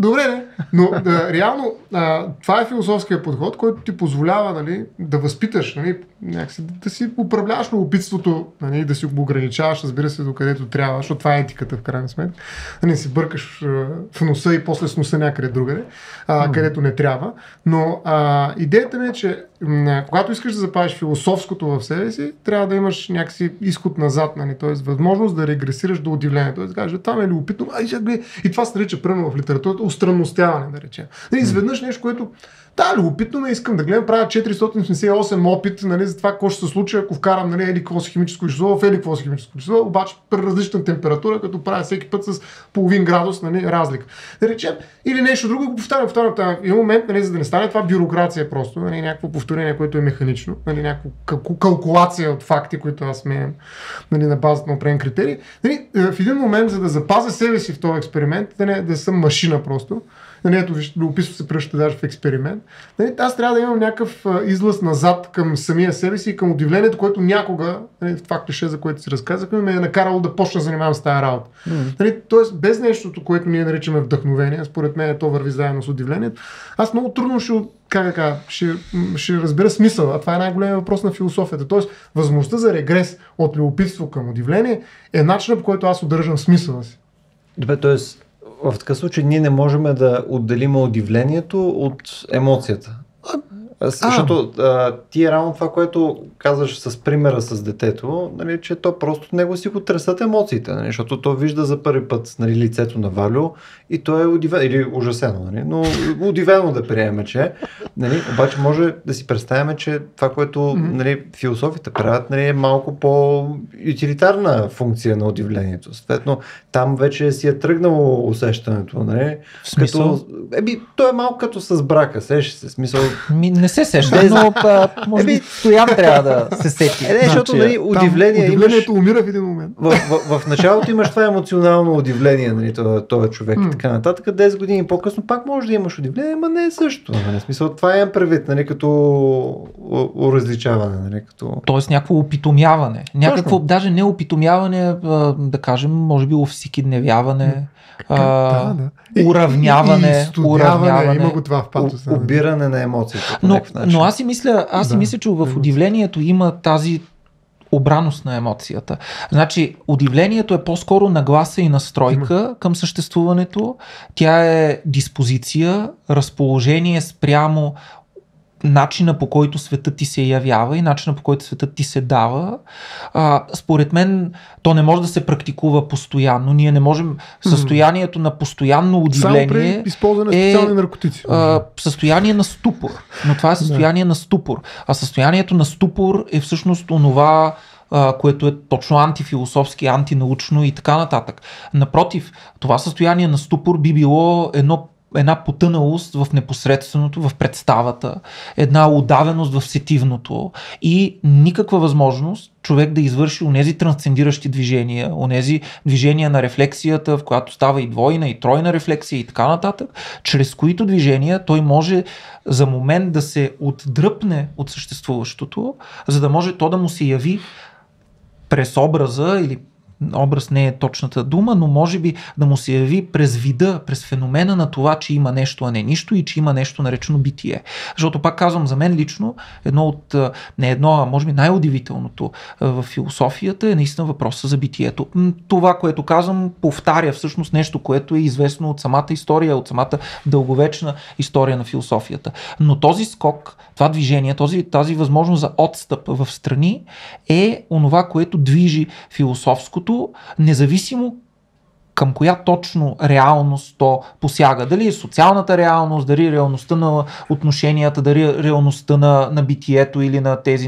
Добре, не. Но реално това е философския подход, който ти позволява, нали, да възпиташ, нали, някакси, да си управляваш любопитството, нали, да си го ограничаваш, разбира се, докъдето трябва, защото това е етиката в крайна сметка. Не си бъркаш в носа и после с носа някъде другаде, където не трябва. Но идеята ми е, че когато искаш да запазиш философското в себе си, трябва да имаш някакси изход назад, нали, т.е. възможност да регресираш до удивление. Т.е. да кажеш, там е любопитно, и това се нарича пръвно в литературата устранностяване, да речем. Изведнъж нещо, което любопитно ме искам да гледам, правя 488 опит, нали, за това какво ще се случи, ако вкарам, нали, какво си химическо вещество в какво си химическо вещество, обаче при различна температура, като правя всеки път с половин градус, нали, разлика. Да речем, или нещо друго, го повтарям. И в момент, нали, за да не стане това бюрокрация просто, нали, някакво повторение, което е механично, нали, някаква калкулация от факти, които аз сменям, нали, на базата на определен критерий. Нали, в един момент, за да запазя себе си в този експеримент, да съм машина просто, нали, ето, любопитство се превръща даже в експеримент. Нали, аз трябва да имам някакъв излъз назад към самия себе си и към удивлението, което някога, нали, в това клише, за което си разказахме, ме е накарало да почна да занимавам с тази работа. Нали, тоест, без нещото, което ние наричаме вдъхновение, според мен то върви заедно с удивлението, аз много трудно ще разбера смисъл. А това е най-големият въпрос на философията. Тоест, възможността за регрес от любопитство към удивление е начинът, по който аз удържам смисъла си. Добре, т.е. в такъв случай ние не можем да отделим удивлението от емоцията. Защото ти е равно това, което казваш с примера с детето, нали, че то просто него си го тресат емоциите, нали, защото то вижда за първи път, нали, лицето на Валю и то е удивено, или ужасено, нали, но удивено да приемем, че, нали, обаче може да си представяме, че това, което, нали, философите правят, нали, е малко по-ютилитарна функция на удивлението. Съответно, там вече си е тръгнало усещането, нали, в смисъл? То е малко като с брака, сещаш се, смисъл. Не се сеща, но може би Стоян трябва да се сети. Защото, нали, удивлението умира в един момент. В началото имаш това емоционално удивление, нали, този човек и така нататък. 10 години по-късно пак може да имаш удивление, но не е също. Нали, в смисъл, това е предвид, нали, като уразличаване. Нали, като... Тоест някакво опитомяване. Някакво, даже не опитомяване, да кажем, може би овсекидневяване. Уравняване, има го това в патоса. Обиране на емоциите. Но аз си мисля, че в удивлението има тази обраност на емоцията. Значи, удивлението е по-скоро нагласа и настройка към съществуването. Тя е диспозиция, разположение спрямо начина, по който светът ти се явява и начина, по който светът ти се дава. Според мен то не може да се практикува постоянно. Ние не можем състоянието на постоянно удивление само при използване на специални наркотици. Състояние на ступор. Но това е състояние на ступор. А състоянието на ступор е всъщност онова, което е точно антифилософски, антинаучно и така нататък. Напротив, това състояние на ступор би било една потъналост в непосредственото, в представата, една удавеност в сетивното и никаква възможност човек да извърши онези трансцендиращи движения, онези движения на рефлексията, в която става и двойна, и тройна рефлексия и така нататък, чрез които движения той може за момент да се отдръпне от съществуващото, за да може то да му се яви през образа или образ не е точната дума, но може би да му се яви през вида, през феномена на това, че има нещо, а не нищо и че има нещо наречено битие. Защото пак казвам, за мен лично може би най-удивителното в философията е наистина въпроса за битието. Това, което казвам, повтаря всъщност нещо, което е известно от самата история, от самата дълговечна история на философията. Но този скок, това движение, тази възможност за отстъп в страни е онова, което движи философското, независимо към коя точно реалност то посяга. Дали е социалната реалност, дали реалността на отношенията, дали реалността на битието или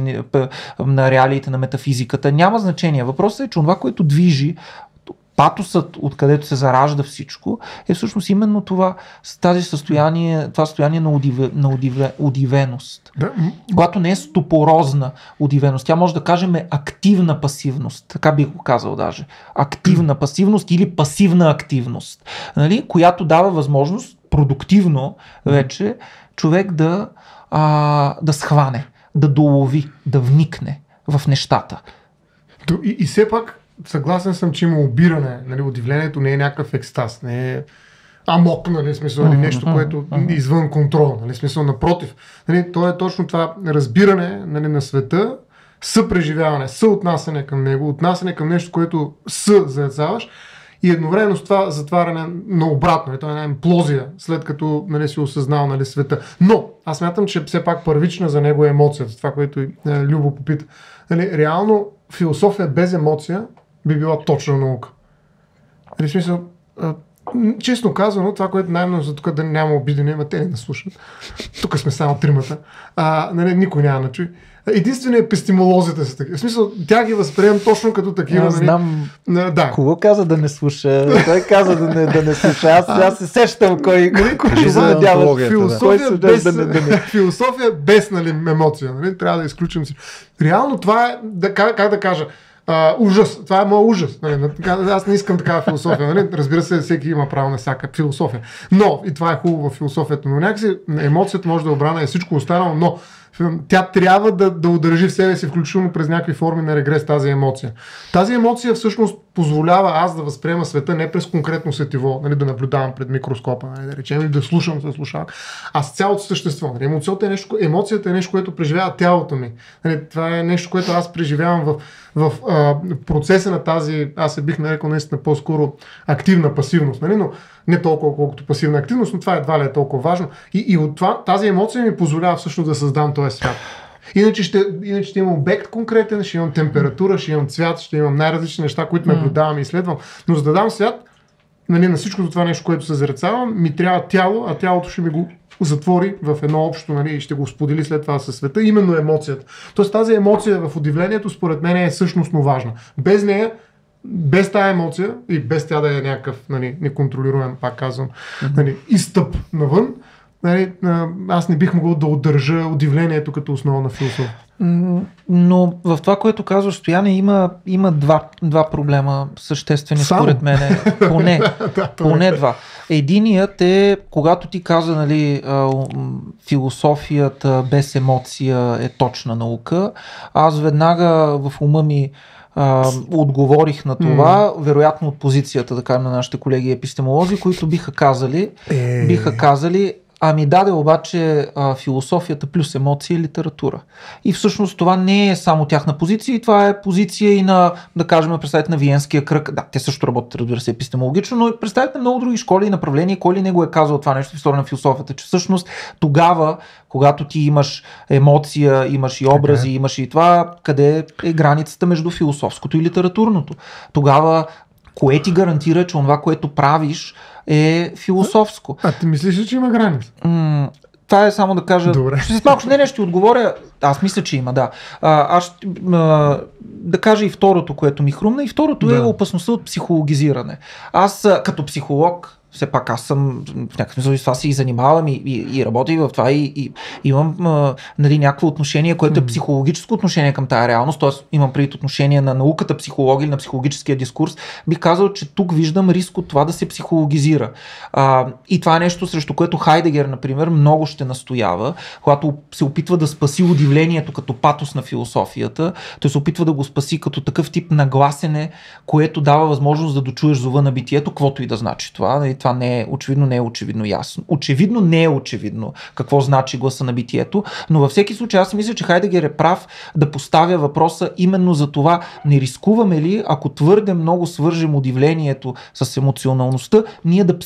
на реалиите на метафизиката. Няма значение. Въпросът е, че това, което движи патосът, откъдето се заражда всичко, е всъщност именно това състояние на удивеност. Когато не е стопорозна удивеност, тя може да кажем активна пасивност, така бих го казал даже. Активна пасивност или пасивна активност, нали? Която дава възможност продуктивно вече човек да схване, да долови, да вникне в нещата. И все пак съгласен съм, че има обиране. Нали, удивлението не е някакъв екстаз. Не е амок, нали, смисъл, или нещо, което е извън контрол, нали, смисъл, напротив. Нали, то е точно това разбиране, нали, на света, съпреживяване, съотнасяне към него, отнасяне към нещо, което заяцаваш и едновременно с това затваряне на обратно. Това е една имплозия, след като, нали, си осъзнал, нали, света. Но аз смятам, че все пак първична за него е емоцията, това, което и Любо попита. Нали, реално философия без емоция би била точна наука. Нали, в смисъл, честно казано, това, което най-много за тук да няма обидене, ама те не слушат. Тук сме само тримата. Нали, никой няма да чуй. Единствено епистемолозите са такива. В смисъл, тя ги възприемам точно като такива. Аз знам. Да. Кого каза да не слуша? Той каза да не слуша. Аз се сещам кой за надява. Философия без, нали, емоция. Нали? Трябва да изключим си. Реално това е, как да кажа, ужас. Това е моят ужас. Нали? Аз не искам такава философия. Нали? Разбира се, всеки има право на всяка философия. Но, и това е хубаво в философията, но някакси емоцията може да обрана и всичко останало, но тя трябва да удържи в себе си, включително през някакви форми на регрес, тази емоция. Тази емоция всъщност позволява аз да възприема света не през конкретно сетиво, нали, да наблюдавам пред микроскопа, нали, да речем, или да слушам със слушалка, а с цялото същество. Нали, емоцията е нещо, което преживява тялото ми. Нали, това е нещо, което аз преживявам в процеса на тази, аз се бих нарекал наистина по-скоро активна пасивност, нали, но не толкова колкото пасивна активност, но това едва ли е толкова важно. И от това тази емоция ми позволява всъщност да създам този свят. Иначе ще имам обект конкретен, ще имам температура, ще имам цвят, ще имам най-различни неща, които наблюдавам и изследвам. Но за да дам свят, нали, на всичкото това нещо, което се зарецавам, ми трябва тяло, а тялото ще ми го затвори в едно общо, нали, и ще го сподели след това със света, именно емоцията. Тоест тази емоция в удивлението според мен е същностно важна. Без нея, без тая емоция и без тя да е някакъв, нали, неконтролируем, пак казвам, нали, изстъп навън, нали, аз не бих могъл да удържа удивлението като основа на философия. Но в това, което казваш, Стояне, има два проблема съществени според мен. Поне два. Единият е, когато ти каза, нали, философията без емоция е точна наука, аз веднага в ума ми отговорих на това, вероятно от позицията, да кажем, на нашите колеги епистемолози, които биха казали, ами даде обаче философията плюс емоция и литература. И всъщност това не е само тяхна позиция, и това е позиция и на, да кажем, представете на Виенския кръг. Да, те също работят, разбира се, епистемологично, но представете на много други школи и направления, кой ли не го е казал това нещо в история на философията, че всъщност тогава, когато ти имаш емоция, имаш и образи, имаш и това, къде е границата между философското и литературното. Тогава кое ти гарантира, че това, което правиш, е философско? А ти мислиш ли, че има граница? Това е само да кажа. Добре. Ще отговоря. Аз мисля, че има, да. Аз да кажа и второто, което ми хрумна. И второто е опасността от психологизиране. Аз като психолог, все пак аз съм в някакъв смисъл с това се и занимавам и работя в това и имам нали, някакво отношение, което е психологическо отношение към тая реалност, т.е. имам предвид отношение на науката психология или на психологическия дискурс. Бих казал, че тук виждам риск от това да се психологизира. И това е нещо, срещу което Хайдегер, например, много ще настоява, когато се опитва да спаси удивлението като патос на философията, той се опитва да го спаси като такъв тип нагласене, което дава възможност да дочуеш зова на битието, каквото и да значи това. Това не е очевидно ясно. Очевидно не е очевидно какво значи гласа на битието, но във всеки случай аз мисля, че Хайдегер е прав да поставя въпроса именно за това, не рискуваме ли, ако твърде много свържем удивлението с емоционалността, ние да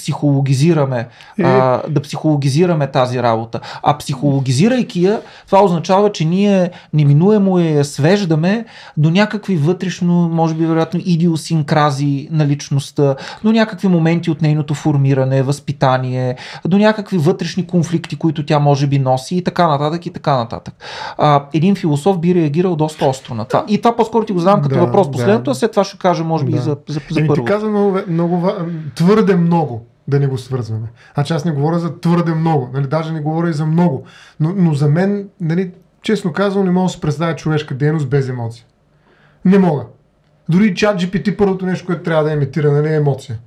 психологизираме тази работа. А психологизирайки я, това означава, че ние неминуемо я свеждаме до някакви вътрешно, може би вероятно идиосинкрази на личността, до някакви моменти от нейното формиране, възпитание, до някакви вътрешни конфликти, които тя може би носи и така нататък. Един философ би реагирал доста остро на това. И това по-скоро ти го задам като въпрос последното, а след това ще кажа може би и за първо. Ти каза твърде много да не го свързваме. Аз не говоря за твърде много, нали, даже не говоря и за много. Но за мен, нали, честно казвам, не мога да се представя човешка дейност без емоция. Не мога. Дори ChatGPT първото нещо, което трябва да емитира, нали, е емоция.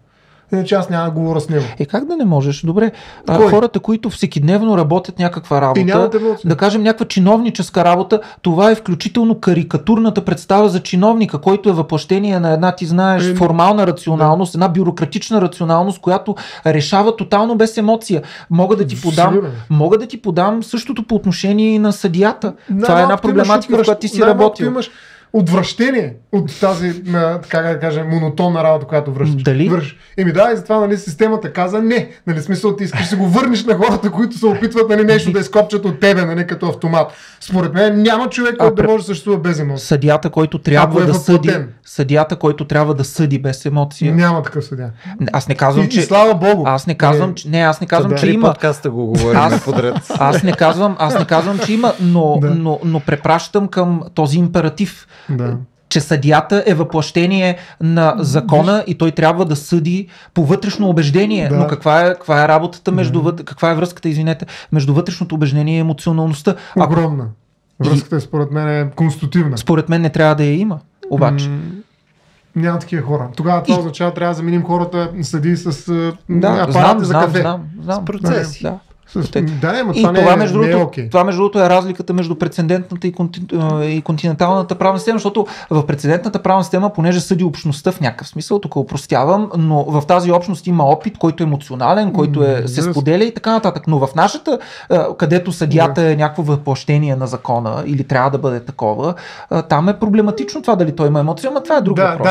иначе аз няма да говоря с него. Как да не можеш? Добре, Кой? хората, които всекидневно работят някаква И работа, нямат емоции. да кажем някаква чиновническа работа, това е включително карикатурната представа за чиновника, който е въплъщение на една, ти знаеш, формална рационалност, една бюрократична рационалност, която решава тотално без емоция. Мога да ти подам същото по отношение и на съдията. Това е една проблематика, в която ти си работил. Имаш отвращение от тази, така да кажем, монотонна работа, която връщаш. Дали? Еми да, и затова, нали, системата каза не. Нали, смисъл, ти искаш да го върнеш на хората, които се опитват, нали, нещо да изкопчат от тебе, нали, като автомат. Според мен няма човек, който да може да съществува без емоция. Съдията, който трябва да съди. Съдията, който трябва да съди без емоция. Няма такъв съдия. Аз не казвам, че. И слава Богу. Аз не казвам, че има. Подкаста го говорим подред. Аз не казвам, че има, но препращам към този императив. Да. Че съдията е въплъщение на закона и той трябва да съди по вътрешно убеждение. Да. Но каква е работата каква е връзката, между вътрешното убеждение и емоционалността? Огромна. Връзката според мен е конститутивна. Според мен не трябва да я има, обаче. Няма такива хора. Тогава това означава, трябва да заменим хората съди с апарати за кафе. Знам. С процеси. Да. Това между другото е разликата между прецедентната и континенталната правна система, защото в прецедентната правна система, понеже съди общността в някакъв смисъл, тук опростявам, но в тази общност има опит, който е емоционален, който се споделя и така нататък. Но в нашата, където съдията е някакво въплъщение на закона или трябва да бъде такова, там е проблематично това дали той има емоция, но това е друг въпрос.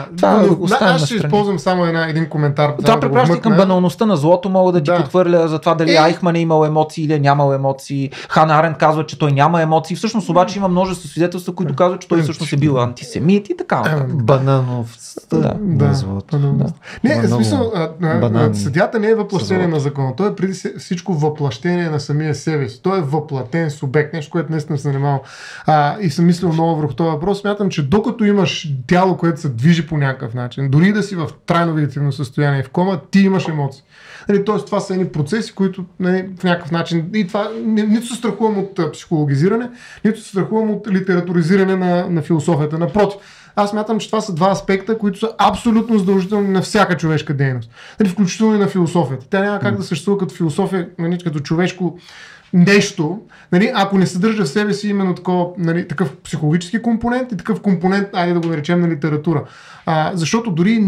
Аз ще използвам само един коментар. Това препраща към баналността на злото, мога да ти подхвърля за това дали Айхман е имал емоции или е нямал емоции. Хана Арендт казва, че той няма емоции. Всъщност обаче има множество свидетелства, които казват, че той всъщност е бил антисемит и така. Банановостта на злото. Не, в смисъл, съдията не е въплъщение на закона. Той е преди всичко въплъщение на самия себе си. Той е въплътен субект, нещо, което наистина се занимавал. И съм мислил много върху този въпрос. Смятам, че докато имаш тяло, което се движи по някакъв начин, дори да си в трайно вегетативно състояние, в кома, ти имаш емоции. Тоест, това са едни процеси, които в някакъв начин, и това нито се страхувам от психологизиране, нито се страхувам от литературизиране на философията. Напротив, аз мятам, че това са два аспекта, които са абсолютно задължителни на всяка човешка дейност. Включително и на философията. Тя няма как да съществува като философия, като човешко нещо, ако не съдържа в себе си именно такъв психологически компонент и такъв компонент, айде да го наречем, на литература. Защото дори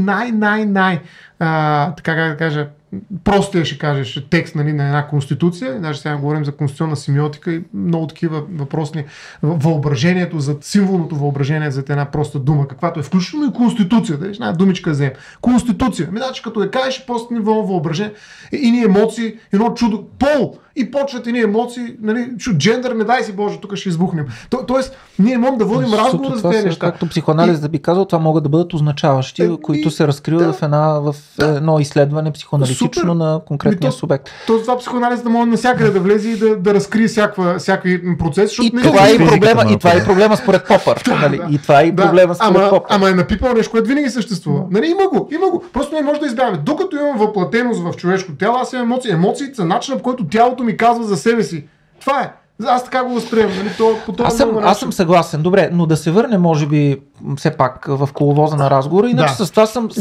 така как да кажа, простия ще кажеш текст на една конституция, даже сега говорим за конституционна семиотика и много такива въпросни, въображението, за символното въображение за една проста дума, каквато е включително и конституцията, една думичка взем. Конституция, значи като кажеш просто ниво въображение, и емоции, едно чудо, пол, и почват едни емоции, джендър, не дай си Боже, тук ще избухнем. Тоест, ние можем да водим разговор за тези неща. Както психоанализът би казал, това могат да бъдат означаващи, които се разкриват в едно изследване психоаналитично на конкретния субект. Това психоанализът може навсякъде да влезе и да разкрие всякакви процеси. И това е и проблема според Попър. И това е и проблема според Попър. Ама е напипал нещо, което винаги съществува. Има го. Просто не може да избягаме. Докато имам въплатеност в човешкото тяло, аз имам емоции. Емоциите са начинът, по който тялото ми казва за себе си. Това е. Аз така го възприемам. Аз съм съгласен. Добре, но да се върне, може би, все пак в коловоза на разговора. Иначе с това съм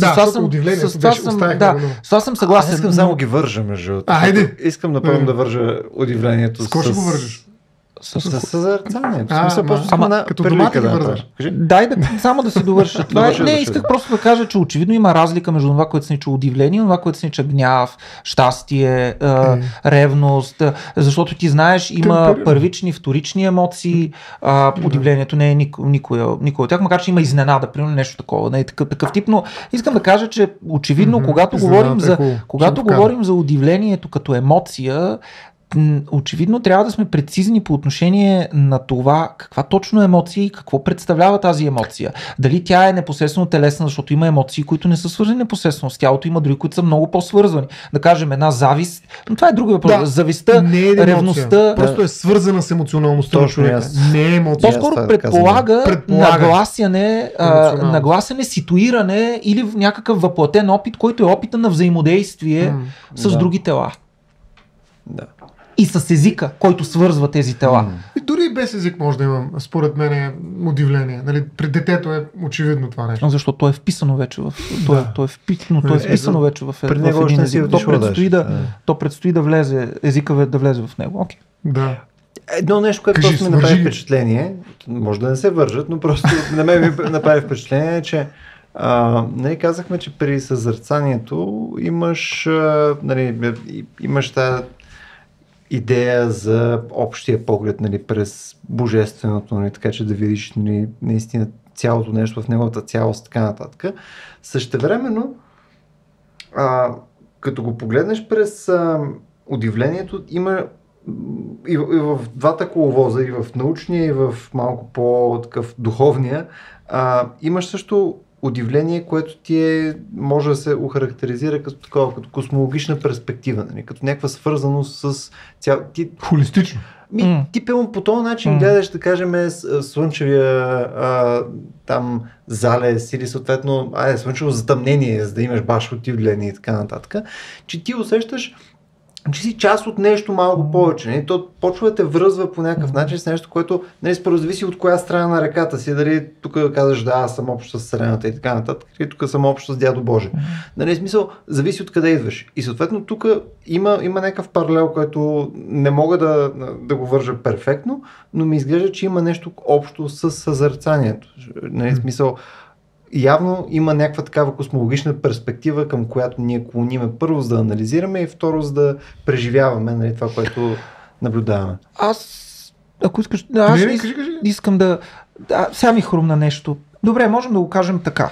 съгласен. Аз искам само ги вържа между. Искам напълно да вържа удивлението. С кого ще го вържиш? С съзерцанието. Като домати ги вързаш. Дай само да се довърша. Исках просто да кажа, че очевидно има разлика между това, което се нарича удивление и това, което се нарича гняв, щастие, ревност, защото ти знаеш, има първични, вторични емоции. Удивлението не е никой от тях, макар че има изненада, примерно нещо такова. Такъв тип, но искам да кажа, че очевидно, когато говорим за удивлението като емоция, очевидно трябва да сме прецизни по отношение на това каква точно емоция и какво представлява тази емоция. Дали тя е непосредствено телесна, защото има емоции, които не са свързани непосредствено с тялото, има други, които са много по-свързвани. Да кажем една завист, но това е друг въпрос. Завистта, ревността. Просто е свързана с емоционалността на човека. Не е емоция. По-скоро предполага нагласяне, ситуиране или някакъв въплатен опит, който е опита на взаимодействие с други тела. Да. и с езика, който свързва тези тела. И дори и без език може да имам, според мен, удивление. Нали, при детето е очевидно това нещо. Защото то е вписано вече в... То е вписано вече в един език. То предстои да влезе, езика да влезе в него. Окей. Да. Едно нещо, което просто ми направи впечатление, може да не се вържат, но просто на мен ми направи впечатление, че нали, казахме, че при съзерцанието имаш тази идея за общия поглед, нали, през божественото, нали, така че да видиш, нали, наистина цялото нещо в неговата цялост, така нататък. Същевременно, като го погледнеш през удивлението, има и в двата коловоза, и в научния, и в малко по-такъв духовния, имаш също удивление, което може да се охарактеризира като такова, като космологична перспектива, нали? Като някаква свързаност с холистично. Ти пълно по този начин гледаш, да кажем, слънчевия там залез или съответно слънчево затъмнение, за да имаш баш удивление и така нататък, че ти усещаш, че си част от нещо малко повече. Не? То почва да те връзва по някакъв начин с нещо, което, нали, според зависи от коя страна на реката си. Дали тук казваш, да, аз съм общо с Вселената и така нататък, и тук съм общо с Дядо Боже. Нали, смисъл, зависи от къде идваш. И съответно тук има някакъв паралел, който не мога да го вържа перфектно, но ми изглежда, че има нещо общо с съзерцанието. Нали, смисъл, явно има някаква такава космологична перспектива, към която ние клониме първо за да анализираме и второ за да преживяваме, нали, това, което наблюдаваме. Ако искаш, искам да... Сега ми хрумна нещо. Добре, можем да го кажем така.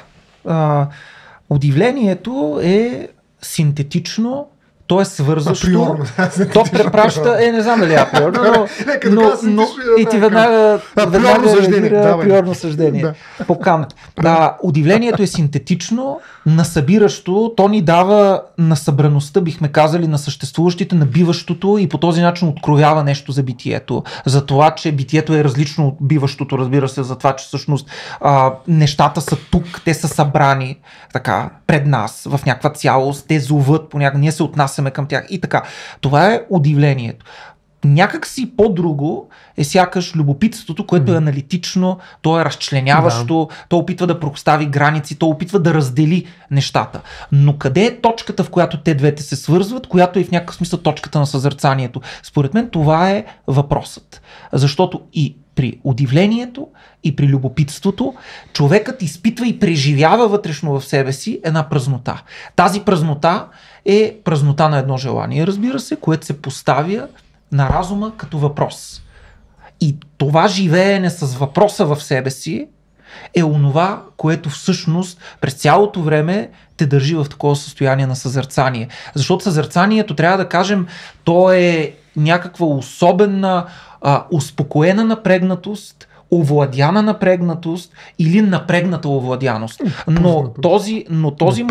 Удивлението е синтетично, то е свързващо, то препраща, не знам дали априорно, но и ти веднага априорно съждение по Кант. Удивлението е синтетично, насъбиращо, то ни дава на събраността, бихме казали, на съществуващите, на биващото и по този начин откроява нещо за битието. За това, че битието е различно от биващото, разбира се, за това, че всъщност нещата са тук, те са събрани така пред нас в някаква цялост, те зоват понякога, ние се отнасяме към тях и така. Това е удивлението. Някак си по-друго е сякаш любопитството, което е аналитично, то е разчленяващо, то опитва да простави граници, то опитва да раздели нещата. Но къде е точката, в която те двете се свързват, която е в някакъв смисъл точката на съзерцанието? Според мен това е въпросът. Защото и при удивлението, и при любопитството, човекът изпитва и преживява вътрешно в себе си една празнота. Тази празнота е празнота на едно желание, разбира се, което се поставя на разума като въпрос. И това живеене с въпроса в себе си е онова, което всъщност през цялото време те държи в такова състояние на съзерцание. Защото съзерцанието, трябва да кажем, то е някаква особена успокоена напрегнатост, овладяна напрегнатост или напрегната овладяност. Но този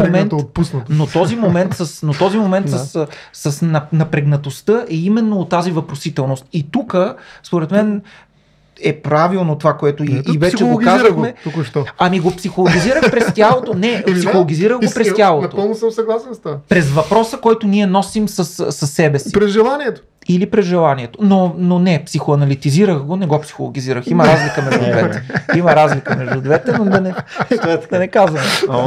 момент с напрегнатостта е именно от тази въпросителност. И тук, според мен, е правилно това, което и вече го казахме. Ами го психологизирах през тялото. Не, психологизирах го през тялото. Напълно съм съгласен с това. През въпроса, който ние носим със себе си. През желанието. Или през желанието. Но не, психоаналитизирах го, не го психологизирах. Има разлика между двете. Има разлика между двете, но да не казваме.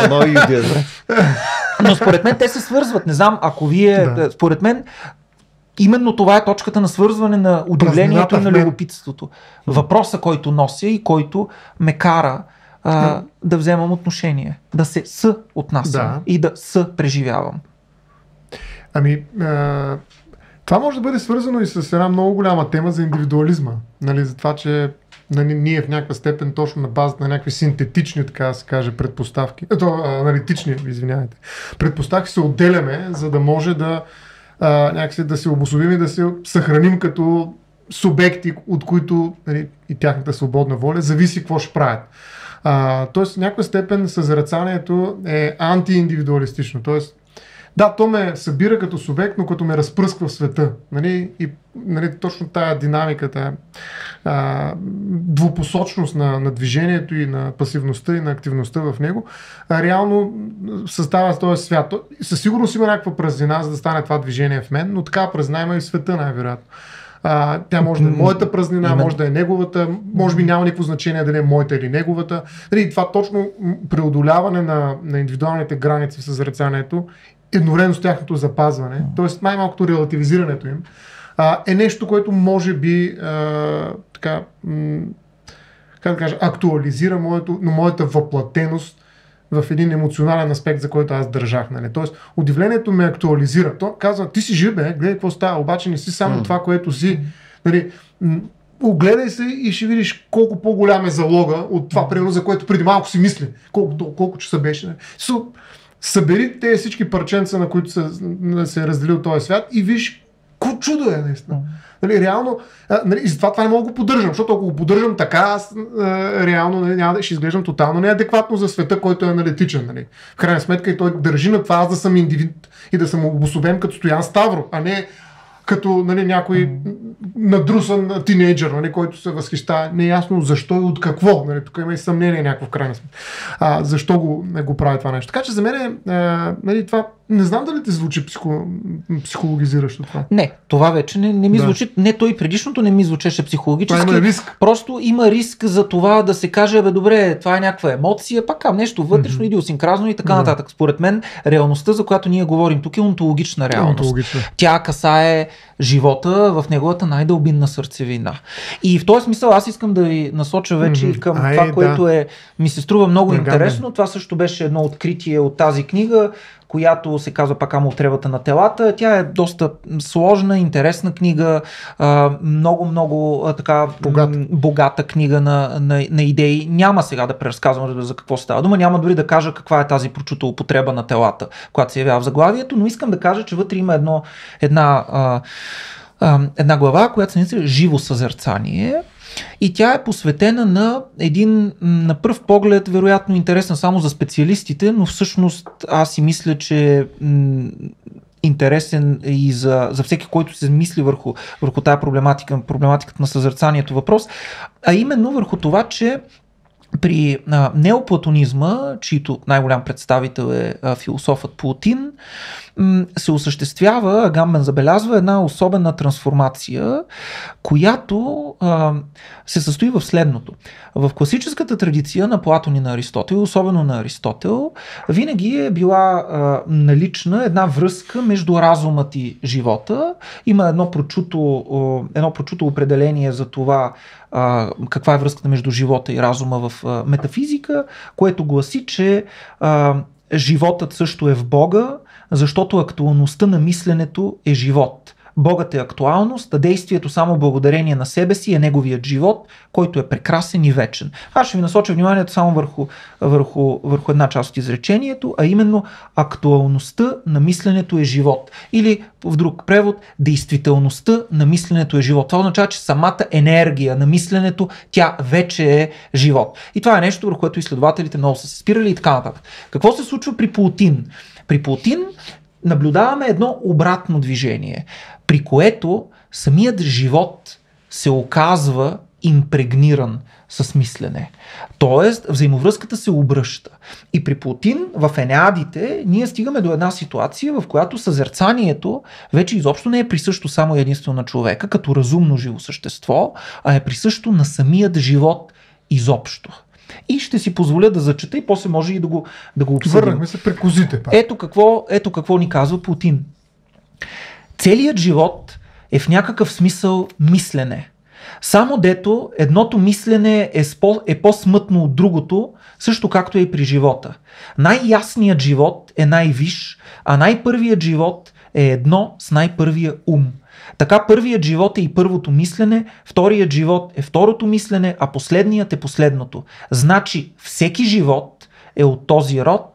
Но според мен те се свързват. Не знам, ако вие... Според мен именно това е точката на свързване на удивлението и на любопитството. Въпроса, който нося и който ме кара да вземам отношение. Да се съотнасям и да съпреживявам. Това може да бъде свързано и с една много голяма тема за индивидуализма. Нали, за това, че ние в някаква степен точно на базата на някакви синтетични, така да се каже, предпоставки, аналитични, извинявайте, предпоставки се отделяме, за да може някакси да се обособим и да се съхраним като субекти, от които, нали, и тяхната свободна воля зависи какво ще правят. Тоест в някаква степен съзерцанието е антииндивидуалистично. Тоест Да, то ме събира като субект, но като ме разпръсква в света. Нали? И нали, точно тая динамика, тая двупосочност на движението и на пасивността и на активността в него, реално създава този свят. Със сигурност има някаква празнина, за да стане това движение в мен, но така празнина има и в света най-вероятно. Тя може да е моята празнина, може да е неговата, може би няма никакво значение дали е моята или неговата. Нали, това точно преодоляване на индивидуалните граници в съзерцанието, едновременно с тяхното запазване, т.е. най-малкото релативизирането им, е нещо, което може би така, как да кажа, актуализира моята въплатеност в един емоционален аспект, за който аз държах. Нали? Тоест, удивлението ме актуализира. То казва, ти си жив, бе, гледай какво става, обаче не си само това, което си. Нали, огледай се и ще видиш колко по-голям е залога от това, примерно, за което преди малко си мисли. Колко часа беше. Нали? Събери тези всички парченца, на които се е разделил този свят и виж какво чудо е, наистина. Нали, реално, нали, и затова това не мога да го поддържам, защото ако го поддържам така, аз реално нали, ще изглеждам тотално неадекватно за света, който е аналитичен. Нали. В крайна сметка и той държи на това аз да съм индивид и да съм обособен като Стоян Ставро, а не като нали, някой надрусан тинейджър, нали, който се възхищава неясно защо и от какво. Нали, тук има и съмнение някакво в крайна сметка. Защо го прави това нещо. Така че за мен нали, това не знам дали ти звучи психологизиращо това. Не, това вече не ми звучи. Не, той предишното не ми звучеше психологически. Има риск. Просто има риск за това да се каже, добре, това е някаква емоция, пак нещо вътрешно, идиосинкразно и така нататък. Според мен, реалността, за която ние говорим тук е онтологична реалност. Тя касае живота в неговата най-дълбинна сърцевина. И в този смисъл аз искам да ви насоча вече към това, което ми се струва много интересно. Това също беше едно откритие от тази книга, която се казва пак Употребата на телата. Тя е доста сложна, интересна книга, много така богата книга на идеи. Няма сега да преразказвам за какво става дума, няма дори да кажа каква е тази прочута употреба на телата, която се явява в заглавието, но искам да кажа, че вътре има една глава, която се нарича Живо съзерцание. И тя е посветена на един, на пръв поглед, вероятно интересен само за специалистите, но всъщност аз си мисля, че е интересен и за всеки, който се мисли върху тази проблематиката на съзерцанието въпрос, а именно върху това, че при неоплатонизма, чийто най-голям представител е философът Плотин, се осъществява, Агамбен забелязва, една особена трансформация, която се състои в следното. В класическата традиция на Платон и на Аристотел, особено на Аристотел, винаги е била налична една връзка между разумът и живота. Има едно прочуто определение за това каква е връзката между живота и разума в метафизика, което гласи, че животът също е в Бога, защото актуалността на мисленето е живот. Богът е актуалност, а действието само благодарение на себе си е неговият живот, който е прекрасен и вечен. Аз ще ви насоча вниманието само върху една част от изречението, а именно актуалността на мисленето е живот. Или в друг превод, действителността на мисленето е живот. Това означава, че самата енергия на мисленето, тя вече е живот. И това е нещо, върху което изследователите много са се спирали и така нататък. Какво се случва при Плотин? При Плотин наблюдаваме едно обратно движение, при което самият живот се оказва импрегниран с мислене. Тоест, взаимовръзката се обръща. И при Плотин в Енеадите ние стигаме до една ситуация, в която съзерцанието вече изобщо не е присъщо само единствено на човека, като разумно живо същество, а е присъщо на самият живот изобщо. И ще си позволя да зачета и после може и да го обсъдим. Върнахме се при козите. Пак. Ето какво ни казва Плотин. Целият живот е в някакъв смисъл мислене. Само дето едното мислене е по-смътно от другото, също както е и при живота. Най-ясният живот е най-виш, а най-първият живот е едно с най-първия ум. Така първият живот е и първото мислене, вторият живот е второто мислене, а последният е последното. Значи всеки живот е от този род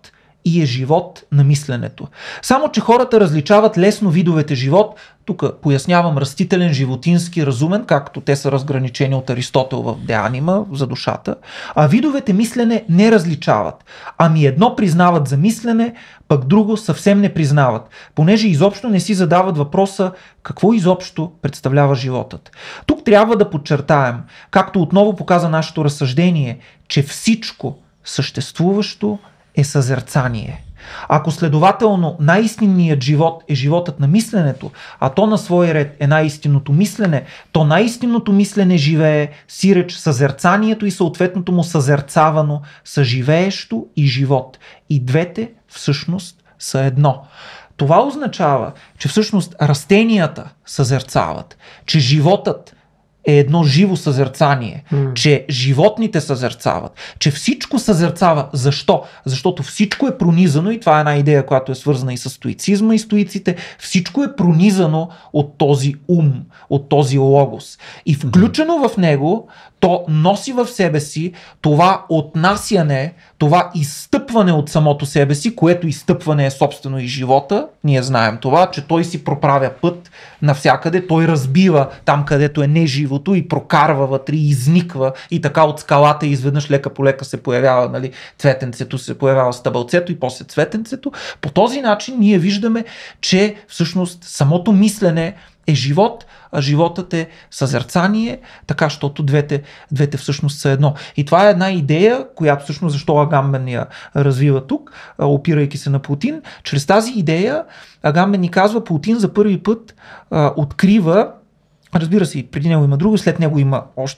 и е живот на мисленето. Само че хората различават лесно видовете живот. Тук пояснявам растителен, животински, разумен, както те са разграничени от Аристотел в De Anima за душата, а видовете мислене не различават. Ами едно признават за мислене, пък друго съвсем не признават, понеже изобщо не си задават въпроса какво изобщо представлява животът. Тук трябва да подчертаем, както отново показа нашето разсъждение, че всичко съществуващо е съзерцание. Ако следователно най-истинният живот е животът на мисленето, а то на свой ред е най-истинното мислене, то най-истинното мислене живее, сиреч съзерцанието и съответното му съзерцавано са живеещо и живот. И двете всъщност са едно. Това означава, че всъщност растенията съзерцават, че животът е едно живо съзерцание, че животните съзерцават, че всичко съзерцава. Защо? Защото всичко е пронизано, и това е една идея, която е свързана и с стоицизма и стоиците, всичко е пронизано от този ум, от този логос. И включено в него, то носи в себе си това отнасяне, това изстъпване от самото себе си, което изстъпване е собствено и живота. Ние знаем това, че той си проправя път навсякъде, той разбива там, където е неживото и прокарва вътре, и изниква, и така от скалата изведнъж лека по лека се появява, нали, цветенцето, се появява стъбълцето и после цветенцето. По този начин ние виждаме, че всъщност самото мислене е живот, а животът е съзерцание, така, защото двете всъщност са едно. И това е една идея, която всъщност защо Агамбен я развива тук, опирайки се на Плотин. Чрез тази идея Агамбен ни казва, Плотин за първи път открива, разбира се, преди него има други, след него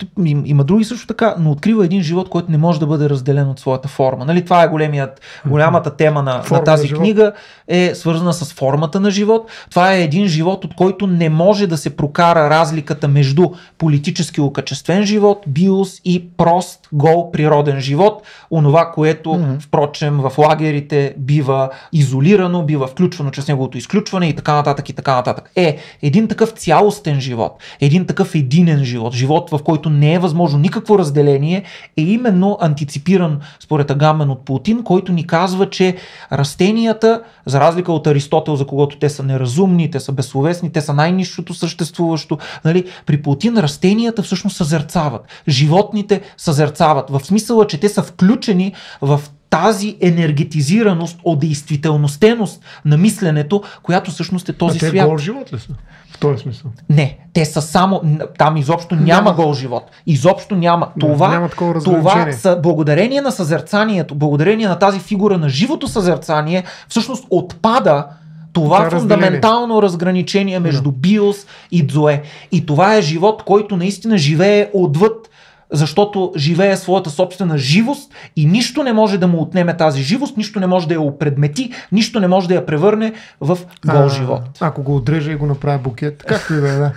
има други също така, но открива един живот, който не може да бъде разделен от своята форма. Нали, това е голямата тема на тази книга, е свързана с формата на живот. Това е един живот, от който не може да се прокара разликата между политически окачествен живот, биос, и прост, гол, природен живот. Онова, което, впрочем, в лагерите бива изолирано, бива включвано чрез неговото изключване и така нататък и така нататък. Един такъв цялостен живот, един такъв единен живот, в който не е възможно никакво разделение, е именно антиципиран според Агамбен от Плотин, който ни казва, че растенията, за разлика от Аристотел, за когото те са неразумни, те са безсловесни, те са най-низшото съществуващо, нали, при Плотин растенията всъщност съзерцават, животните съзерцават, в смисъла, че те са включени в тази енергетизираност, одействителностеност на мисленето, която всъщност е този свят. Те гол живот ли са? В този смисъл? Не, те са само, там изобщо няма гол живот. Изобщо няма. Това са благодарение на съзерцанието, благодарение на тази фигура на живото съзерцание, всъщност отпада това фундаментално разграничение между биос и дзое. И това е живот, който наистина живее отвъд, защото живее своята собствена живост и нищо не може да му отнеме тази живост, нищо не може да я опредмети, нищо не може да я превърне в гол живот. Ако го отрежа и го направя букет, както и да е, да.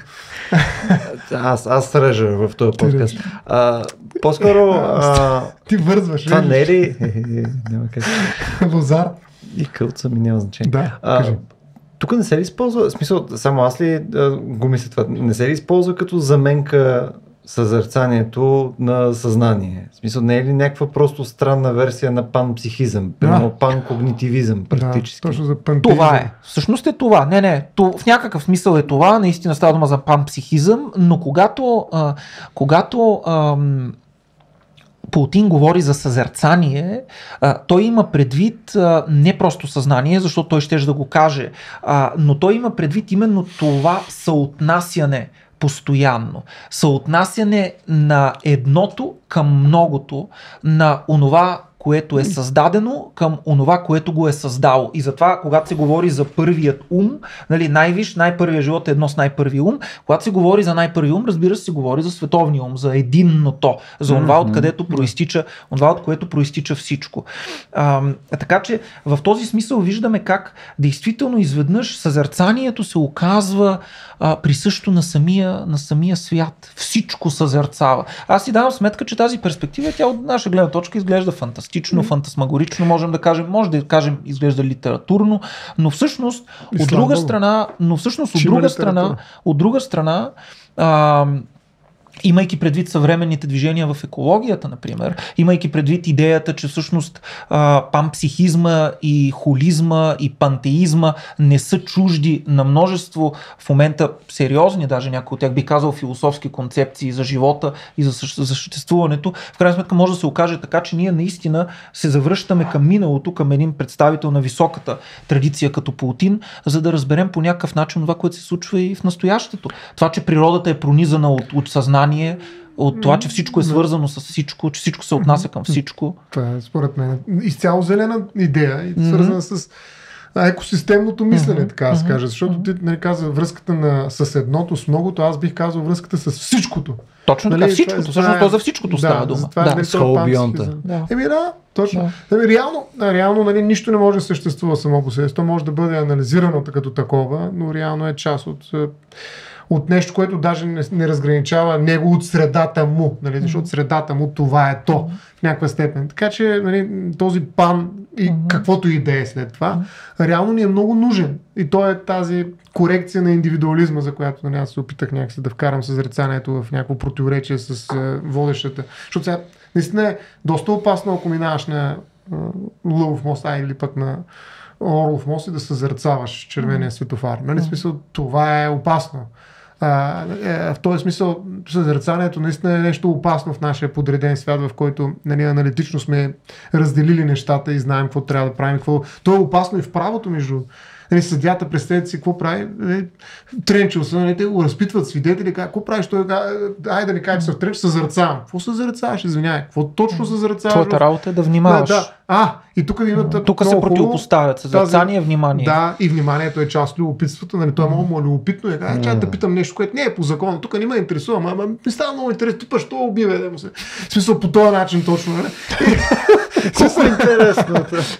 Аз режа в този подкаст. По-скоро... Ти вързваш. Това не е ли... Няма как. Лозар. И кълца ми няма значение. Да, кажи. Тук не се ли използва, в смисъл, само аз ли го мисля това, не се ли използва като заменка съзерцанието на съзнание? В смисъл, не е ли някаква просто странна версия на панпсихизъм, панкогнитивизъм практически? Да, точно за пантеизъм. Това е. Всъщност е това. В някакъв смисъл е това, наистина става дума за панпсихизъм, но когато Плотин говори за съзерцание, той има предвид не просто съзнание, защото той щеше да го каже, но той има предвид именно това съотнасяне постоянно. Съотнасяне на едното към многото, на онова, което е създадено, към онова, което го е създало. И затова, когато се говори за първият ум, нали, най-първият живот е едно с най-първия ум, когато се говори за най-първия ум, разбира се, говори за световния ум, за единното, за онова, от което проистича всичко. Така че в този смисъл виждаме как действително изведнъж съзерцанието се оказва присъщо на самия свят. Всичко съзерцава. Аз си давам сметка, че тази перспектива, тя от наша гледна точка изглежда фантастично, фантасмагорично, може да кажем, изглежда литературно, но всъщност от друга страна, имайки предвид съвременните движения в екологията, например, имайки предвид идеята, че всъщност панпсихизма и холизма и пантеизма не са чужди на множество в момента сериозни, даже някои от тях би казал философски концепции за живота и за съществуването, в крайна сметка може да се окаже така, че ние наистина се завръщаме към миналото, към един представител на високата традиция като Пултин, за да разберем по някакъв начин това, което се случва и в настоящето. Това, че природата е пронизана от съзнание, от това, че всичко е свързано с всичко, че всичко се отнася към всичко. Това е, според мен, изцяло зелена идея и свързана с екосистемното мислене, така да се каже. Защото ти каза връзката с едното, с многото, аз бих казал връзката с всичкото. Точно така, всичкото. Всъщност то за всичкото става дума. С холбионта. Точно. Реално нищо не може да съществува само по себе. То може да бъде анализирано като такова, но реално е част от нещо, което даже не разграничава него от средата му, нали? Защото средата му това е то в някаква степен. Така че нали, този пан и каквото и да е след това, реално ни е много нужен. И то е тази корекция на индивидуализма, за която нали, аз се опитах някакси да вкарам съзерцанието в някакво противоречие с водещата. Защото сега наистина е доста опасно, ако минаваш на Лъвов мост, или пък на Орлов мост и да съзерцаваш червения светофар. Нали, в смисъл, това е опасно. В този смисъл съзерцанието наистина е нещо опасно в нашия подреден свят, в който нали, аналитично сме разделили нещата и знаем какво трябва да правим. То е опасно и в правото между нали, съдията, представете си какво прави, нали, тренчил се, нали, те го разпитват свидетели, какво правиш, той айде да не кажа, че се втренчил, съзерцавам. Какво съзерцаваш, извинявай, какво точно съзерцаваш? Твоята работа е да внимаваш. И тук се противопоставят съзерцание, внимание. Да, и вниманието е част от любопитството, нали, това е много любопитно и чай да питам нещо, което не е по закон, тук не ме интересува, ама ми става много интересно, тук що убиве, да му се. В смисъл по този начин точно, нали? Колко е интересно.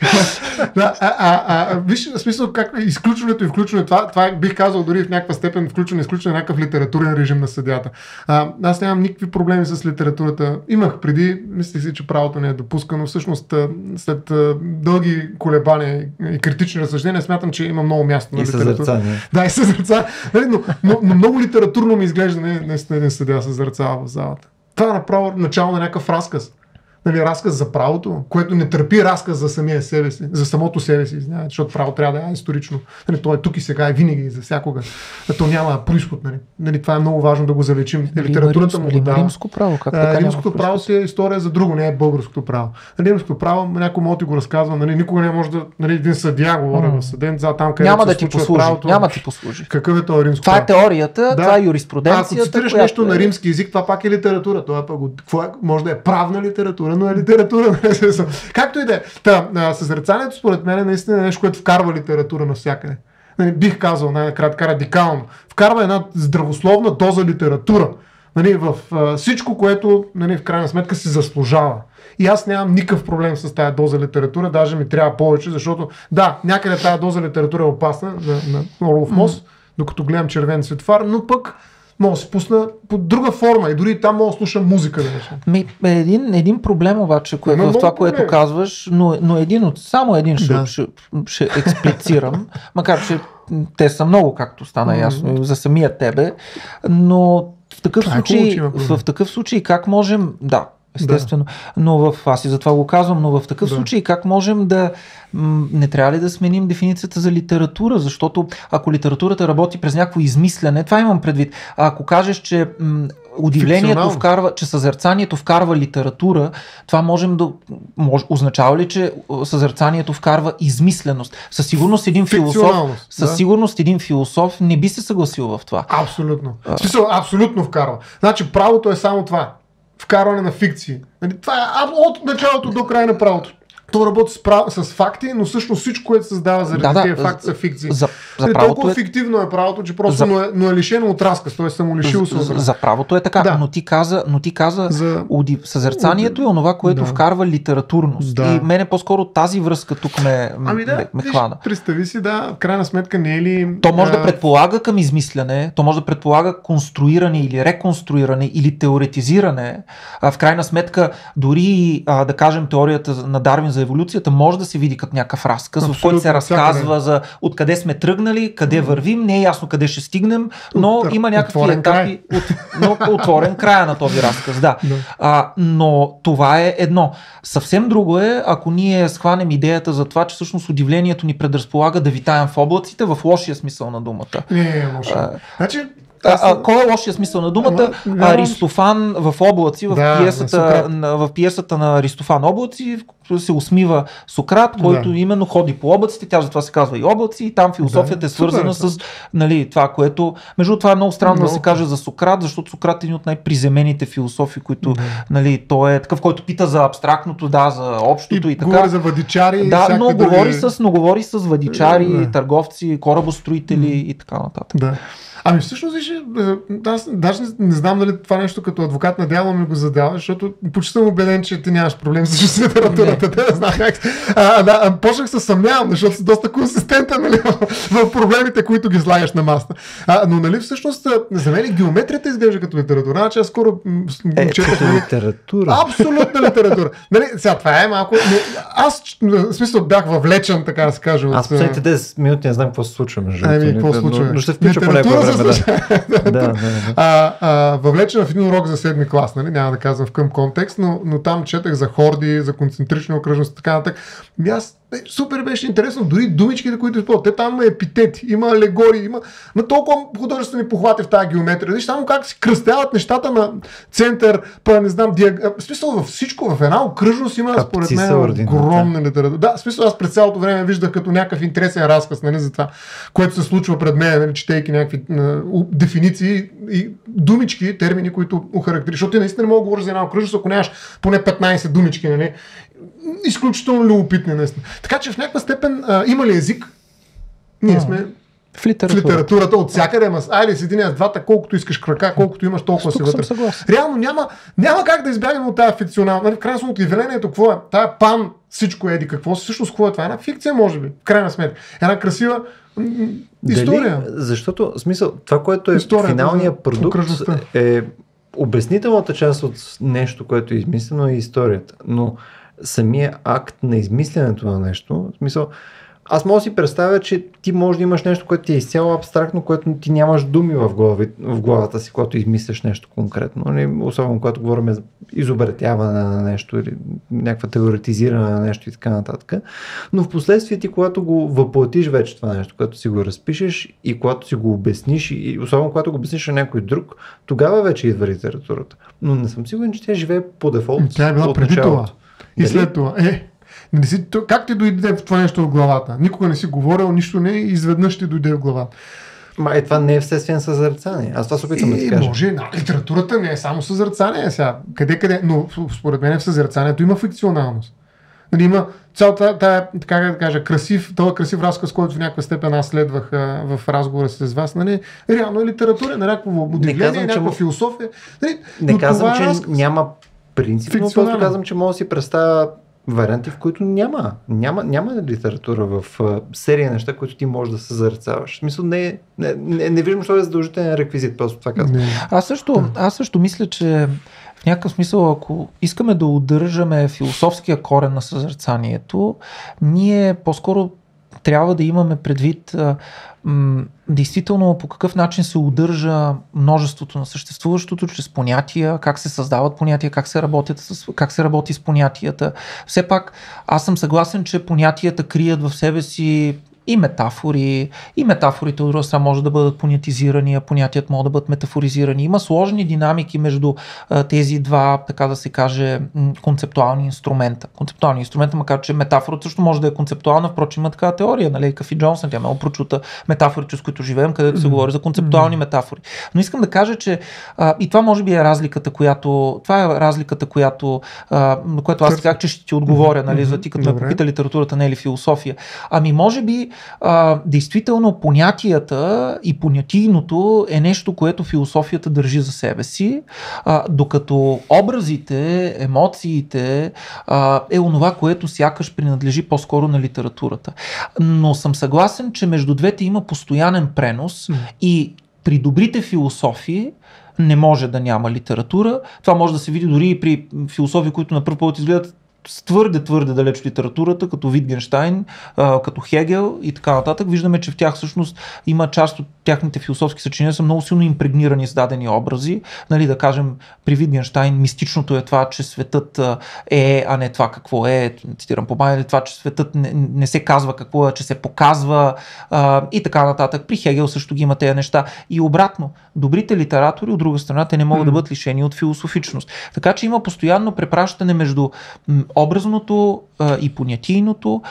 Виж, в смисъл как изключването и включването, това бих казал дори в някаква степен изключване някакъв литературен режим на съдията. Аз нямам никакви проблеми с литературата. Имах преди, мислех си, че правото не е допускано. Всъщност, след дълги колебания и критични разсъждения, смятам, че има много място на литература. Да, и съзерцание. Но много литературно ми изглежда наистина един съдия съзерцава в залата. Това е направо начало на някакъв разказ. Нали, разказ за правото, което не търпи разказ за самия себе си, за самото себе си, защото право трябва да е исторично. Нали, то е тук и сега и винаги и за всякога. То няма произход. Нали, това е много важно да го залечим. Литературата му дава. Римско право, как така римското право си е история за друго, не е българското право. Нали, римското право, някой може да го разказва, нали, никога не може да, нали, един съдия говори в съден, там където няма се да ти послужи, правото. Няма да ти послужи. Какъв е това римско право? Това е теорията, това е юриспруденцията. Ако цитираш нещо на римски език, това пак е литература. Това може да е правна литература, но е литература. Както и да е. Съзерцанието според мен е наистина нещо, което вкарва литература навсякъде. Бих казал най-кратка радикално. Вкарва една здравословна доза литература в всичко, което в крайна сметка си заслужава. И аз нямам никакъв проблем с тази доза литература, даже ми трябва повече, защото някъде тази доза литература е опасна на Орлов мост, докато гледам червен светофар, но пък мога да се пусна по друга форма и дори там мога да слушам музика. Един проблем обаче, в това, което казваш, но само един ще експлицирам, макар че те са много, както стана ясно, за самия тебе, но в такъв случай как можем, естествено, но аз и затова го казвам, но в такъв случай как можем не трябва ли да сменим дефиницията за литература, защото ако литературата работи през някакво измислене, това имам предвид, ако кажеш, че удивлението вкарва, че съзерцанието вкарва литература, това означава ли, че съзерцанието вкарва измисленост? Със сигурност един философ не би се съгласил в това. Абсолютно. Абсолютно вкарва. Значи правото е само това. Вкарване на фикции. Това е от началото до края на правото. То работи с факти, но всъщност всичко, което създава заради тези факти са фикции. Толкова фиктивно е правото, че просто но е лишено от разказ, т.е. съм лишил се. За правото е така, но ти каза съзерцанието е онова, което вкарва литературност. И мене по-скоро тази връзка тук ме хвана. Представи си, в крайна сметка не е ли... То може да предполага към измисляне, то може да предполага конструиране или реконструиране или теоретизиране. В крайна сметка, дори да кажем теорията на Дарвин за за еволюцията може да се види като някакъв разказ, в Абсолютно, който се разказва всякъде. за откъде сме тръгнали, къде вървим, не е ясно къде ще стигнем, но има някакви отворен етапи, но отворен края на този разказ, да. Да. Но това е едно. Съвсем друго е, ако ние схванем идеята за това, че всъщност удивлението ни предразполага да витаем в облаците, в лошия смисъл на думата. Не, лошо. Значи, Кой е лошия смисъл на думата? Аристофан в облаци, в пиесата на Аристофан облаци се усмива Сократ, който именно ходи по облаците, тя затова се казва и облаци, и там философията е свързана с това, което... Между това е много странно да се каже за Сократ, защото Сократ е един от най-приземените философи, които той е такъв, който пита за абстрактното, за общото и така. Говори за вадичари. Да, но говори с вадичари, търговци, корабостроители и така нататък. Да. Ами всъщност, аз даже не знам дали това нещо като адвокат на дявола ми го задава, защото почти съм убеден, че ти нямаш проблем с литературата. Не знам как. Почнах се съмнявам, защото си доста консистентен, нали, в проблемите, които ги слагаш на масата. Но нали всъщност за мен геометрията изглежда като литература. Значи аз скоро четах литература. Абсолютна литература. Нали, сега това е малко. Аз в смисъл бях въвлечен, така да се каже. Аз последните 10 минути не знам какво се случва. Какво се случва? Но ще включа по някое време. Въвлечен в един урок за 7-ми клас, нали? Няма да казвам в към контекст, но там четах за хорди, за концентрична окръжност и така нататък. Супер беше интересно, дори думичките, които използват. Те там има епитети, има алегории, има толкова художествени похвати в тази геометрия. Виж само как се кръстяват нещата на център, не знам, в смисъл във всичко, в една окръжност има според мен огромна литература. Да, в смисъл аз през цялото време виждах като някакъв интересен разказ, нали, за това, което се случва пред мен, нали, четейки някакви дефиниции и думички, термини, които охарактеризират. Защото ти наистина не мога да говориш за една окръжност, ако нямаш поне 15 думички, нали. Изключително любопитни, наистина. Така че в някаква степен има ли език? Ние сме в литературата от всякъде, айде с единия с двата, колкото искаш крака, колкото имаш, толкова си вътре. Реално няма как да избягаме от тази фикционална. Нали, в крайна сметка явлението какво е? Тая пан, всичко еди какво, всъщност какво е това? Една фикция, може би, в крайна сметка. Една красива история. Дали? Защото, в смисъл, това, което е финалният продукт е обяснителната част от нещо, което е измислено, е историята. Но самия акт на измисленето на нещо, в смисъл, аз мога да си представя, че ти може да имаш нещо, което ти е изцяло абстрактно, което ти нямаш думи в главата си, когато измисляш нещо конкретно. Особено когато говорим за изобретяване на нещо или някаква теоретизиране на нещо и така нататък. Но в последствие ти, когато го въплатиш вече това нещо, което си го разпишеш и когато си го обясниш, и особено когато го обясниш на някой друг, тогава вече идва литературата. Но не съм сигурен, че тя живее по дефолт. Тя е била преди това. И след това. Как ти дойде в това нещо в главата? Никога не си говорил, нищо не, изведнъж ти дойде в главата. Това не е вследствие на съзерцание. Аз това се опитвам да ти кажа. Може, литературата не е само съзерцание сега. Къде, но според мен в съзерцанието има фикционалност. Нали, има цялата тая, така да кажа, красив разказ, който в някаква степен аз следвах в разговора с вас. Нали, реално е литература, на някакво удивление, някаква философия. Нали, не казвам, че няма принцип, но просто казвам, че мога да си представя варианти, в които няма литература в серия неща, които ти можеш да съзерцаваш. В смисъл, не виждам, защото е задължителен реквизит, просто това казвам. Аз също мисля, че в някакъв смисъл, ако искаме да удържаме философския корен на съзерцанието, ние по-скоро трябва да имаме предвид действително по какъв начин се удържа множеството на съществуващото чрез понятия, как се създават понятия, как се работи с понятията. Все пак аз съм съгласен, че понятията крият в себе си и метафорите от друга страна може да бъдат понятизирани, а понятията могат да бъдат метафоризирани. Има сложни динамики между тези два, така да се каже, концептуални инструмента. Концептуални инструмента, макар че метафората също може да е концептуална, впрочем има такава теория, нали, Кафи Джонсън, тя много прочута метафорите, с които живеем, където се говори за концептуални метафори. Но искам да кажа, че и това може би е разликата, която аз казах, че ще ти отговоря, нали, за ти като ме попита литературата, не е ли философия. Ами може би действително понятията и понятийното е нещо, което философията държи за себе си, докато образите, емоциите е онова, което сякаш принадлежи по-скоро на литературата. Но съм съгласен, че между двете има постоянен пренос и при добрите философии не може да няма литература. Това може да се види дори и при философи, които на пръв поглед изгледат твърде далеч от литературата, като Витгенщайн, като Хегел и така нататък, виждаме, че в тях всъщност има част от тяхните философски съчинения са много силно импрегнирани с дадени образи. Нали, да кажем, при Витгенщайн мистичното е това, че светът е, а не това какво е, цитирам по Байер, това, че светът не се казва какво е, че се показва и така нататък. При Хегел също ги има тези неща. И обратно, добрите литератори, от друга страна, те не могат да бъдат лишени от философичност. Така че има постоянно препращане между образното и понятийното,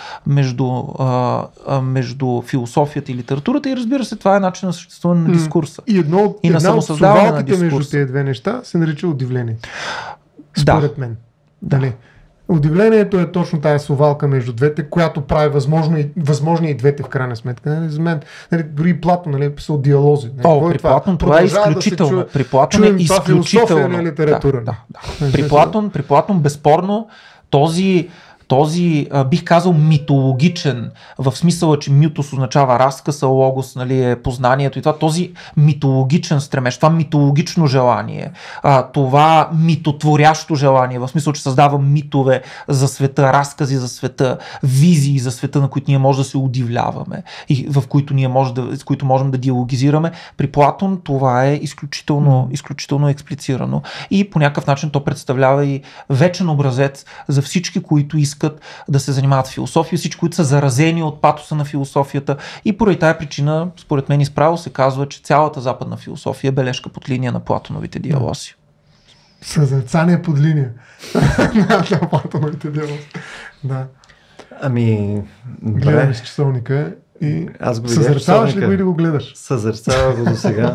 между философията и литературата и разбира се, това е начин на съществуване на дискурса. И една от совалките между тези две неща се нарича удивление. Според мен. Дали? Удивлението е точно тая совалка между двете, която прави възможни и двете в крайна сметка. Нали? За мен, нали, дори и Платон, нали, е писал диалози. При Платон това е изключително. При Платон е изключително. Литература. При Платон безспорно този бих казал митологичен, в смисъла, че митос означава разказ, а логос, нали, е познанието и това, този митологичен стремеж, това митологично желание, това митотворящо желание, в смисъл, че създава митове за света, разкази за света, визии за света, на които ние може да се удивляваме и в които ние с които можем да диалогизираме. При Платон това е изключително експлицирано и по някакъв начин то представлява и вечен образец за всички, които искат да се занимават с философия, всички, които са заразени от патоса на философията и поради тая причина, според мен изправо се казва, че цялата западна философия е бележка под линия на Платоновите диалози. Съзерцание под линия на Платоновите диалози. Да. Гледаме с часовника и съзерцаваш ли го или го гледаш? Съзерцава го до сега.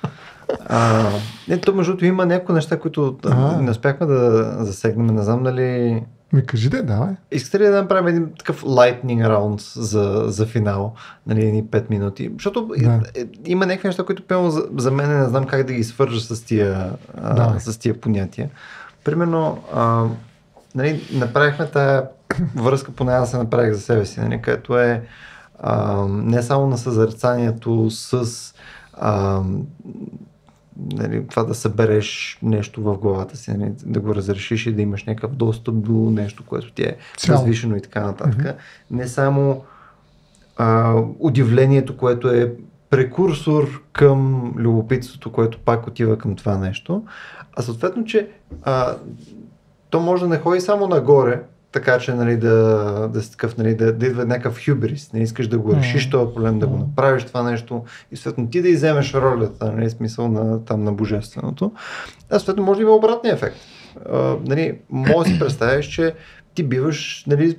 То между другото има някои неща, които не успяхме да засегнем. Не знам дали... Кажи давай. Искате ли да направим един такъв lightning round за финал? Нали, едни 5 минути? Защото има някакви неща, които за мен не знам как да ги свържа с тия понятия. Примерно, нали, направихме тая връзка, поне аз се направих за себе си, нали, където е не само на съзерцанието с нали, това да събереш нещо в главата си, нали, да го разрешиш и да имаш някакъв достъп до нещо, което ти е възвишено и така нататък. Не само удивлението, което е прекурсор към любопитството, което пак отива към това нещо, а съответно, че то може да не ходи само нагоре, така че нали, да си такъв, нали, да идва някакъв хюбрис, не искаш да го решиш този проблем, да го направиш това нещо и съответно ти да изземеш ролята, нали, смисъл на божественото. А съответно може да има обратния ефект. Нали, може да си представиш, че ти биваш, нали,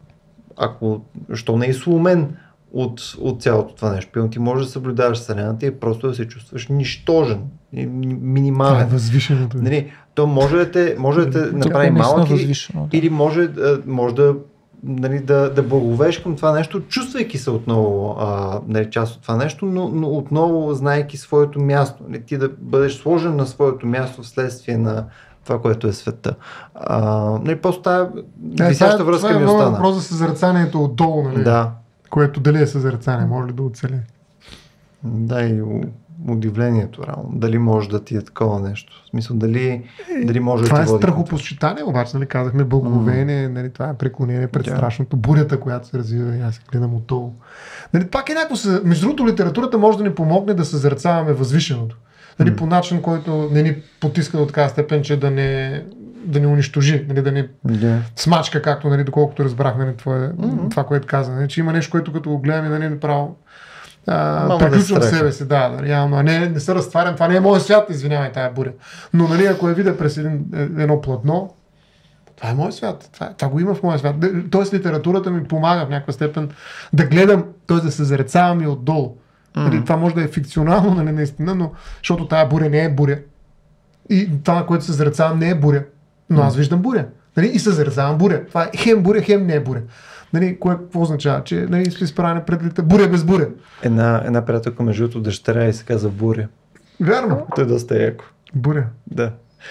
що не е сломен от цялото това нещо. Пилно ти можеш да съблюдаваш Вселената и просто да се чувстваш нищожен, минимален. Това е възвишеното. Нали, то може да те направи малък или може нали, да благовееш към това нещо, чувствайки се отново нали, част от това нещо, но отново знаейки своето място. Нали, ти да бъдеш сложен на своето място вследствие на това, което е света. Нали, просто тази висяща връзка ми остана. Това е много въпрос за съзерцанието отдолу, нали? Да. Което дали е съзерцание, може ли да оцели? Да, и удивлението, реално. Дали може да ти е такова нещо. В смисъл, дали може да ти води. Това е страхопосчитание, обаче, нали, казахме благоговение, нали, това е преклонение пред страшното, бурята, която се развива и аз се гледам отдолу. Нали, пак е някакво, между другото, литературата може да ни помогне да съзерцаваме възвишеното. Нали, по начин, който не ни потиска до такава степен, че да ни унищожи, нали, да ни смачка, както, нали, доколкото разбрах, нали, това, което каза. Нали, че има нещо, което като го гледам и нали, направо приключвам себе си, реално, а не се разтварям, това не е моят свят, извинявай, тая буря. Но нали, ако я видя през едно платно, това е моят свят, това го има в моя свят. Тоест литературата ми помага в някаква степен да гледам, т.е. да се зарецавам и отдолу. Нали, това може да е фикционално, нали, наистина, но защото тая буря не е буря. И това, на което се зарецавам, не е буря. Но аз виждам буря. Нали, и се зарецавам буря. Това е хем буря, хем не е буря. Нали, какво означава? Че нали, сме изправени пред буря без буря. Една приятелка между другото дъщеря и се казва Буря. Вярно. Той е доста яко. Буря. Да.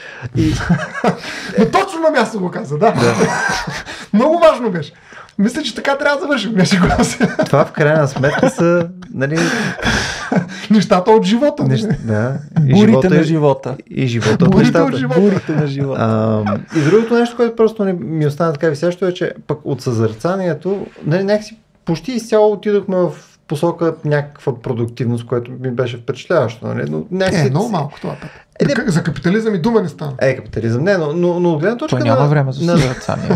Но точно на място го каза, да. Много важно беше. Мисля, че така трябва да завършим. Това в крайна сметка са... Нали... Нещата от живота. Да. Бурите на живота. И живота от Бурите от нещата. живота. Бурите на живота. И другото нещо, което просто ми остана така висящо е, че пък от съзърцанието, някакси почти изцяло отидохме в посока някаква продуктивност, което ми беше впечатляващо. Нали? Но някакси... Много малко това път. За капитализъм и дума не стана. Капитализъм. Не, но от гледна точка Той няма време за съзърцание.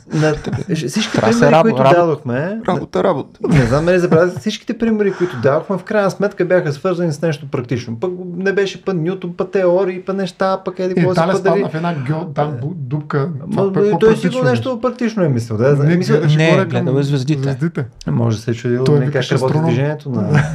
Всички примери, които дадохме... Работа. Не знам дали забравяте, всичките примери, които дадохме, в крайна сметка бяха свързани с нещо практично. Пък не беше път Нютон, път теории, път неща, пък Италия стана в една дупка. Той сигурно нещо практично е мислил. Не, гледал е звездите. Може да се чуди как работи движението на...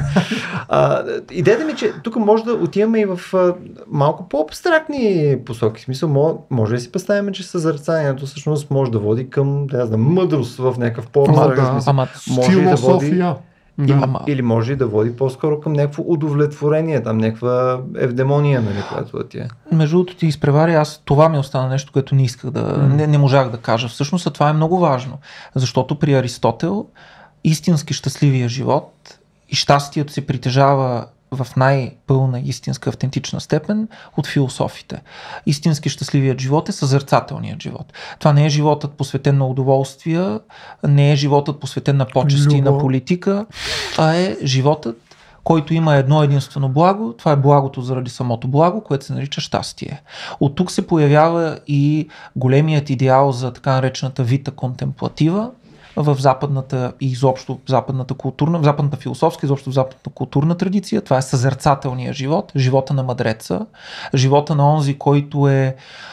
Идеята ми, че тук може да отиваме и в малко по-абстрактни посоки. В смисъл, може да си представим, че съзърцанието всъщност може да води към мъдрост в някакъв по-абстрактен смисъл. Философия. Или може да води по-скоро към някакво удовлетворение, там някаква евдемония, нали, която да ти е. Между другото ти изпревари, това ми остана нещо, което не исках не можах да кажа. Всъщност, а това е много важно, защото при Аристотел истински щастливия живот и щастието се притежава в най-пълна истинска автентична степен от философите. Истински щастливият живот е съзърцателният живот. Това не е животът посветен на удоволствия, не е животът посветен на почести и на политика, а е животът, който има едно единствено благо, това е благото заради самото благо, което се нарича щастие. От тук се появява и големият идеал за така наречената вита контемплатива, в западната и изобщо в западната културна, в западната философска, изобщо в западната културна традиция. Това е съзерцателният живот, живота на мъдреца, живота на онзи, който е,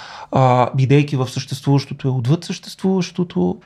бидейки в съществуващото, е отвъд съществуващото,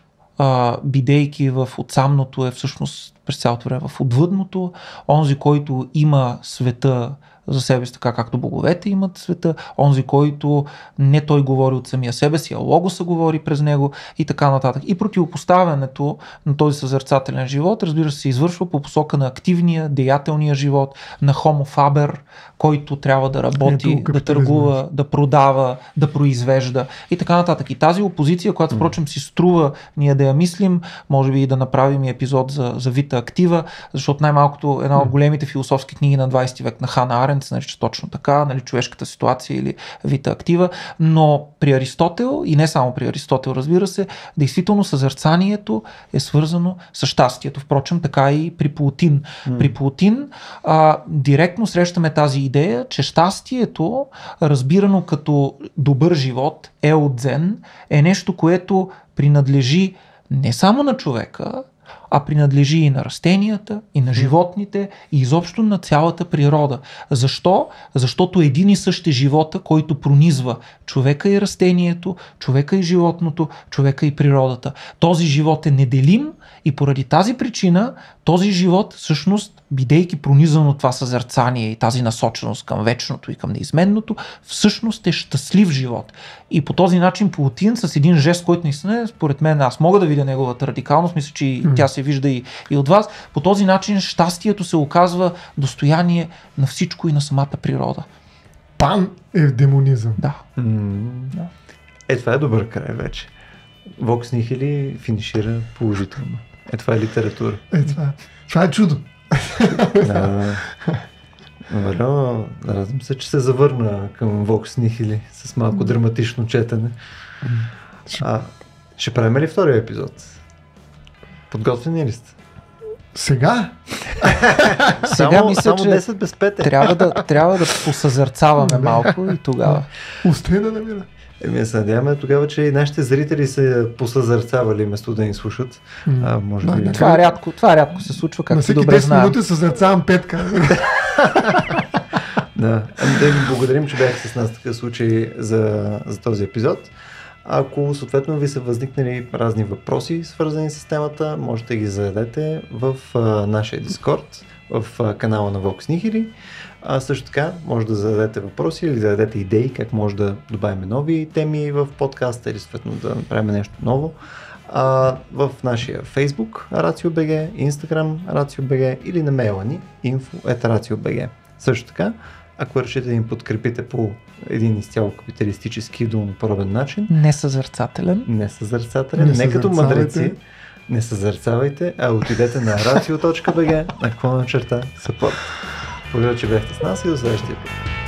бидейки в отсамното е всъщност през цялото време в отвъдното, онзи, който има света за себе си, така както боговете имат света, онзи, който не той говори от самия себе си, а логоса говори през него и така нататък. И противопоставянето на този съзерцателен живот, разбира се, се извършва по посока на активния, деятелния живот, на Homo faber, който трябва да работи, да търгува, да продава, да произвежда и така нататък. И тази опозиция, която впрочем си струва ние да я мислим, може би и да направим и епизод за Вита актива, защото най-малкото една от големите философски книги на 20 век на Хана Арендт се нарича точно така, нали, човешката ситуация или Вита актива, но при Аристотел и не само при Аристотел, разбира се, действително съзерцанието е свързано с щастието. Впрочем, така и при Плотин. При Плотин директно срещаме тази идея, че щастието, разбирано като добър живот, еодзен, е нещо, което принадлежи не само на човека, а принадлежи и на растенията, и на животните, и изобщо на цялата природа. Защо? Защото един и същ е живота, който пронизва човека и растението, човека и животното, човека и природата. Този живот е неделим и поради тази причина този живот, всъщност, бидейки пронизан от това съзерцание и тази насоченост към вечното и към неизменното, всъщност е щастлив живот. И по този начин Плотин с един жест, който наистина, според мен, аз мога да видя неговата радикалност, мисля, че и тя се вижда и от вас, по този начин щастието се оказва достояние на всичко и на самата природа. Пан-евдемонизъм. Да. Това е добър край вече. Vox Nihili финишира положително. Това е литература. Това е чудо. Валю, радвам се, че се завърна към Vox Nihili с малко драматично четене. Ще правим ли втория епизод? Подготвени ли сте? Сега? Сега мисля, само че 10 без 5 трябва да посъзерцаваме малко и тогава. Устай да намира. Се надяваме тогава, че и нашите зрители са посъзерцавали вместо да ни слушат. Може би... Това рядко се случва, както добре знаем. На всеки 10 минути съзерцавам петка. Да ви благодарим, че бяхте с нас в такъв случай за този епизод. Ако съответно ви са възникнали разни въпроси, свързани с темата, можете да ги зададете в нашия Discord, в канала на Vox Nihili. Също така може да зададете въпроси или да дадете идеи как може да добавим нови теми в подкаста или съответно да направим нещо ново. В нашия Facebook RACIO.BG, Instagram RACIO.BG или на мейла ни info@racio.bg. Също така, ако решите да им подкрепите по един изцяло капиталистически долнопробен начин. Несъзерцателен, не като мъдреци, не съзерцавайте, а отидете на racio.bg /support. Благодаря, че бяхте с нас и до следващия път.